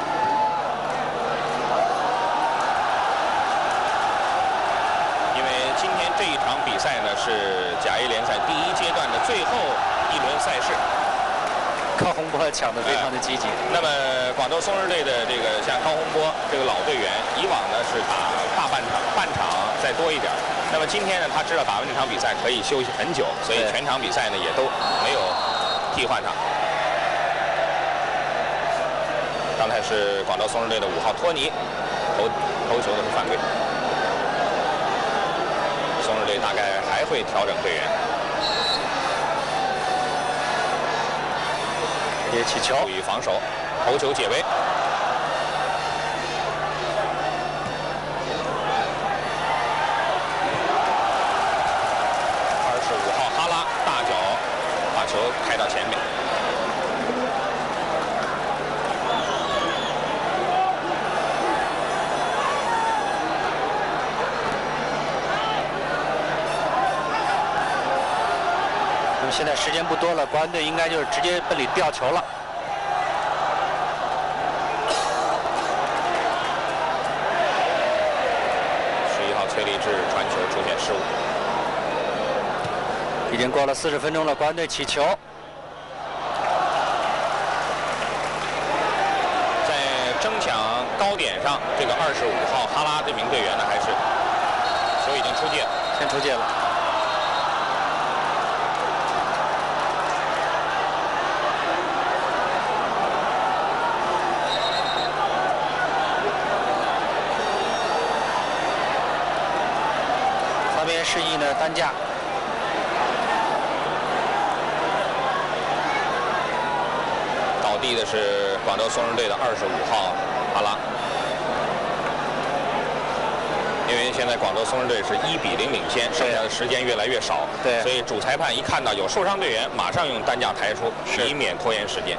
因为今天这一场比赛呢是甲 A 联赛第一阶段的最后一轮赛事， 高洪波抢得非常的积极。 那么广州松日队的这个像高洪波这个老队员，以往呢是打大半场，半场再多一点。那么今天呢，他知道打完这场比赛可以休息很久，所以全场比赛呢也都没有替换他。刚才是广州松日队的五号托尼头头球的是犯规。松日队大概还会调整队员。 也起球， 注意防守，头球解围。二十五号哈拉大脚把球开到前面。 现在时间不多了，国安队应该就是直接奔里吊球了。 十一号崔立志传球出现失误。 已经过了四十分钟了，国安队起球。 在争抢高点上，这个二十五号哈拉这名队员呢，还是球已经出界了， 先出界了。方面示意呢担架。 倒地的是广州松日队的二十五号哈拉。 因为现在广州松狮队是一比零领先，剩下的时间越来越少， 对， 所以主裁判一看到有受伤队员，马上用担架抬出，以免拖延时间。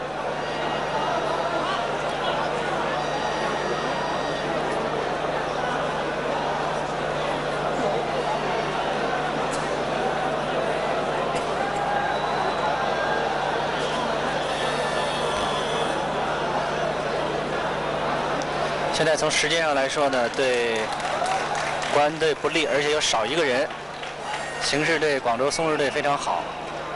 现在从时间上来说呢，对国安队不利，而且又少一个人，形势对广州松狮队非常好。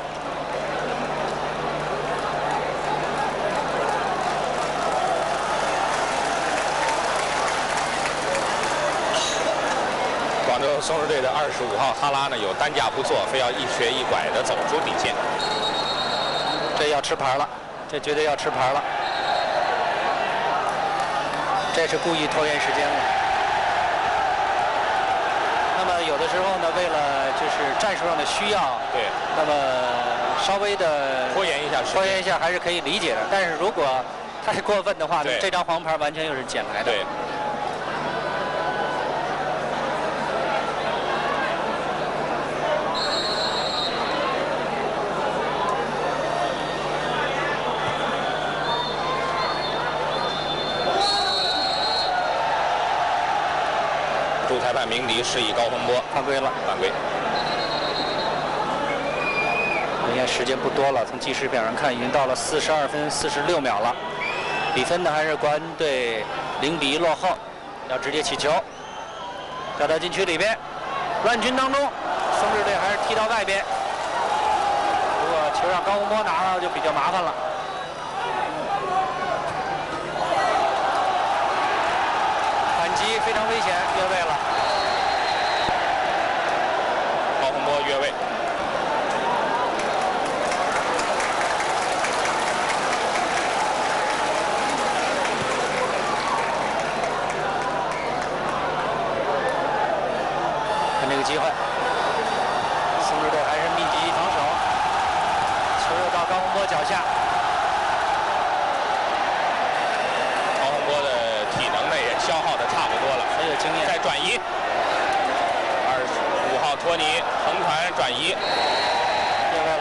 广州松狮队的二十五号哈拉呢，有担架不坐，非要一瘸一拐的走出底线， 这要吃牌了，这绝对要吃牌了。这是故意拖延时间了。那么有的时候呢，为了就是战术上的需要， 对， 那么稍微的拖延一下时间， 拖延一下还是可以理解的。但是如果太过分的话，那这张黄牌完全又是捡来的。 对。主裁判鸣笛示意高洪波犯规了， 犯规。 应该时间不多了，从计时表上看，已经到了四十二分四十六秒了。比分呢还是国安队零比一落后，要直接起球，掉到禁区里边，乱军当中，松狮队还是踢到外边。如果球让高洪波拿了，就比较麻烦了。反击非常危险，越位了。 高洪波越位。 看这个机会，松狮队还是密集防守，球又到高洪波脚下。 高洪波的体能呢也消耗的差不多了， 很有经验。 再转移，二十五号托尼横传转移， 越位了。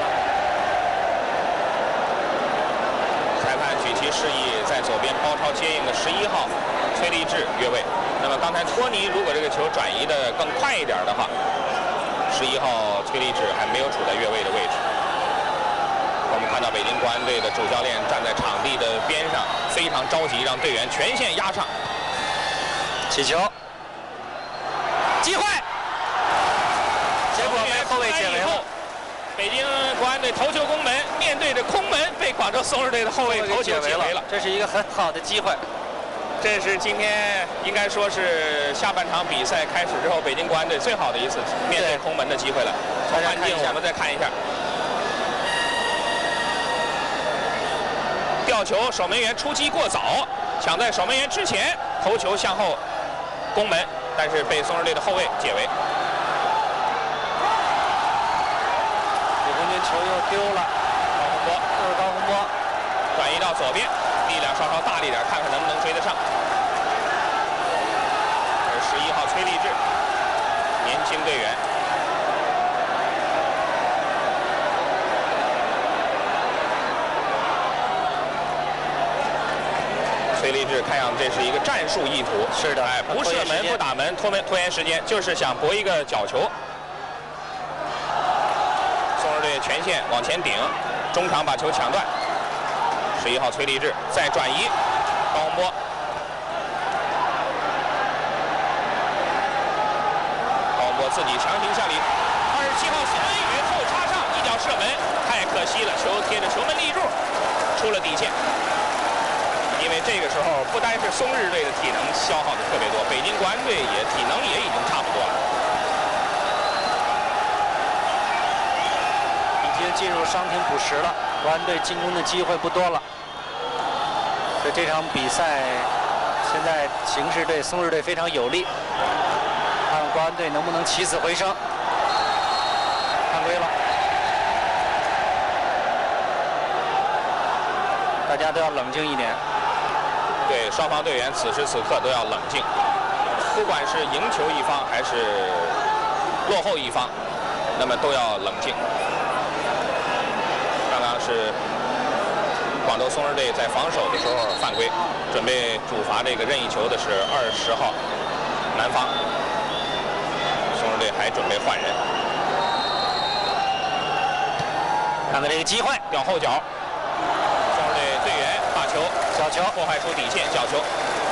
裁判举旗示意在左边包抄接应的十一号崔立志越位。那么刚才托尼如果这个球转移的更快一点的话，十一号崔立志还没有处在越位的位置。我们看到北京国安队的主教练站在场地的边上，非常着急，让队员全线压上。 起球，机会，结果被后卫解围了。 北京国安队头球攻门，面对着空门，被广州松狮队的后卫头球解围了。 这是一个很好的机会。 这是今天应该说是下半场比赛开始之后，北京国安队最好的一次面对空门的机会了。从半径我们再看一下，吊球，守门员出击过早，抢在守门员之前，头球向后攻门，但是被松狮队的后卫解围。 李红军球又丢了， 高洪波， 又是高洪波， 转移到左边。力量稍稍大力点，看看能不能追得上。这是十一号崔立志，年轻队员。崔立志看样这是一个战术意图， 是的， 哎，不射门不打门，拖门拖延时间，就是想博一个角球。松狮队全线往前顶，中场把球抢断。十一号崔立志再转移，高洪波，高洪波自己强行下里，二十七号邢文宇后插上一脚射门，太可惜了，球贴着球门立柱，出了底线。因为这个时候不单是松日队的体能消耗的特别多，北京国安队也体能也已经差不多了， 已经进入伤停补时了，国安队进攻的机会不多了。所以这场比赛现在形势对松日队非常有利，看看国安队能不能起死回生。犯规了，大家都要冷静一点。 对，双方队员此时此刻都要冷静。 不管是赢球一方还是落后一方，那么都要冷静。刚刚是广州松日队在防守的时候犯规，准备主罚这个任意球的是二十号南方。松日队还准备换人， 看看这个机会， 吊后脚，松日队队员把球角球破坏出底线，角球。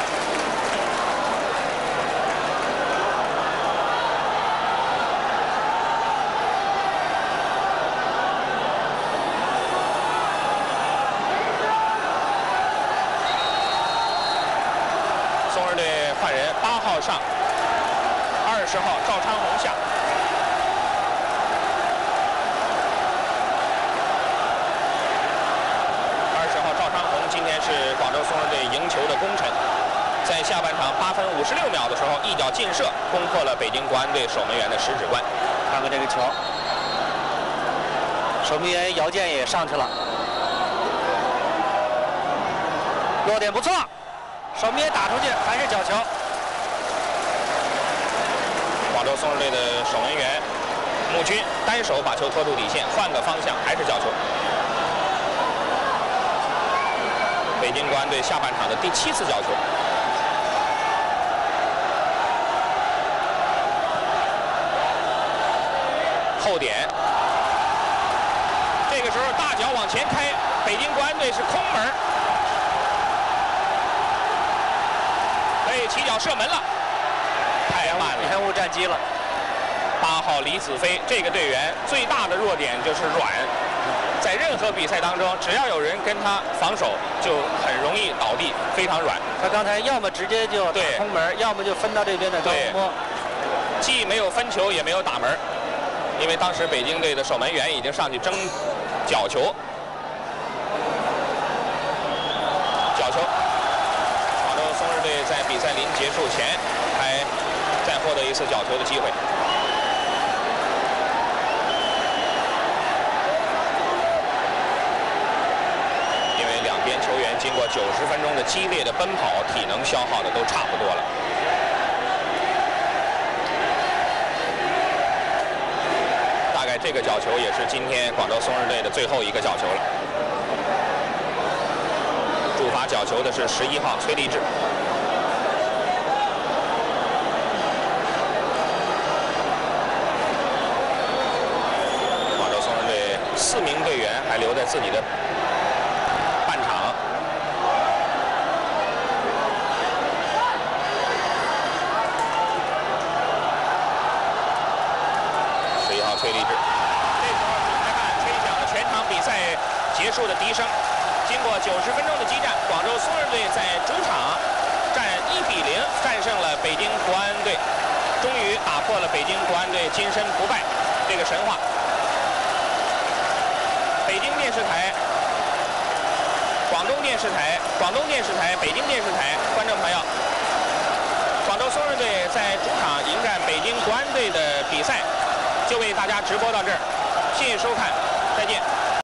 松日队换人，八号上，二十号赵昌宏下。二十号赵昌宏今天是广州松日队赢球的功臣，在下半场八分五十六秒的时候，一脚劲射攻破了北京国安队守门员的十指关。 看看这个球，守门员姚健也上去了，落点不错，守门员打出去还是角球。 广州松日队的守门员穆军单手把球拖出底线，换个方向还是角球。北京国安队下半场的第七次角球。后点，这个时候大脚往前开，北京国安队是空门，可以起脚射门了，太慢了， 延误战机了。 八号李子飞这个队员最大的弱点就是软，在任何比赛当中，只要有人跟他防守，就很容易倒地，非常软。 他刚才要么直接就打空门，要么就分到这边的高空摸， 既没有分球，也没有打门。因为当时北京队的守门员已经上去争角球，角球。广州松日队在比赛临结束前还再获得一次角球的机会。因为两边球员经过九十分钟的激烈的奔跑，体能消耗的都差不多了。这个角球也是今天广州松日队的最后一个角球了。主罚角球的是十一号崔立志。广州松日队四名队员还留在自己的半场。十一号崔立志。结束的笛声，经过九十分钟的激战，广州松日队在主场战一比零战胜了北京国安队，终于打破了北京国安队今生不败这个神话。北京电视台、广东电视台、广东电视台、北京电视台观众朋友，广州松日队在主场迎战北京国安队的比赛，就为大家直播到这儿，谢谢收看，再见。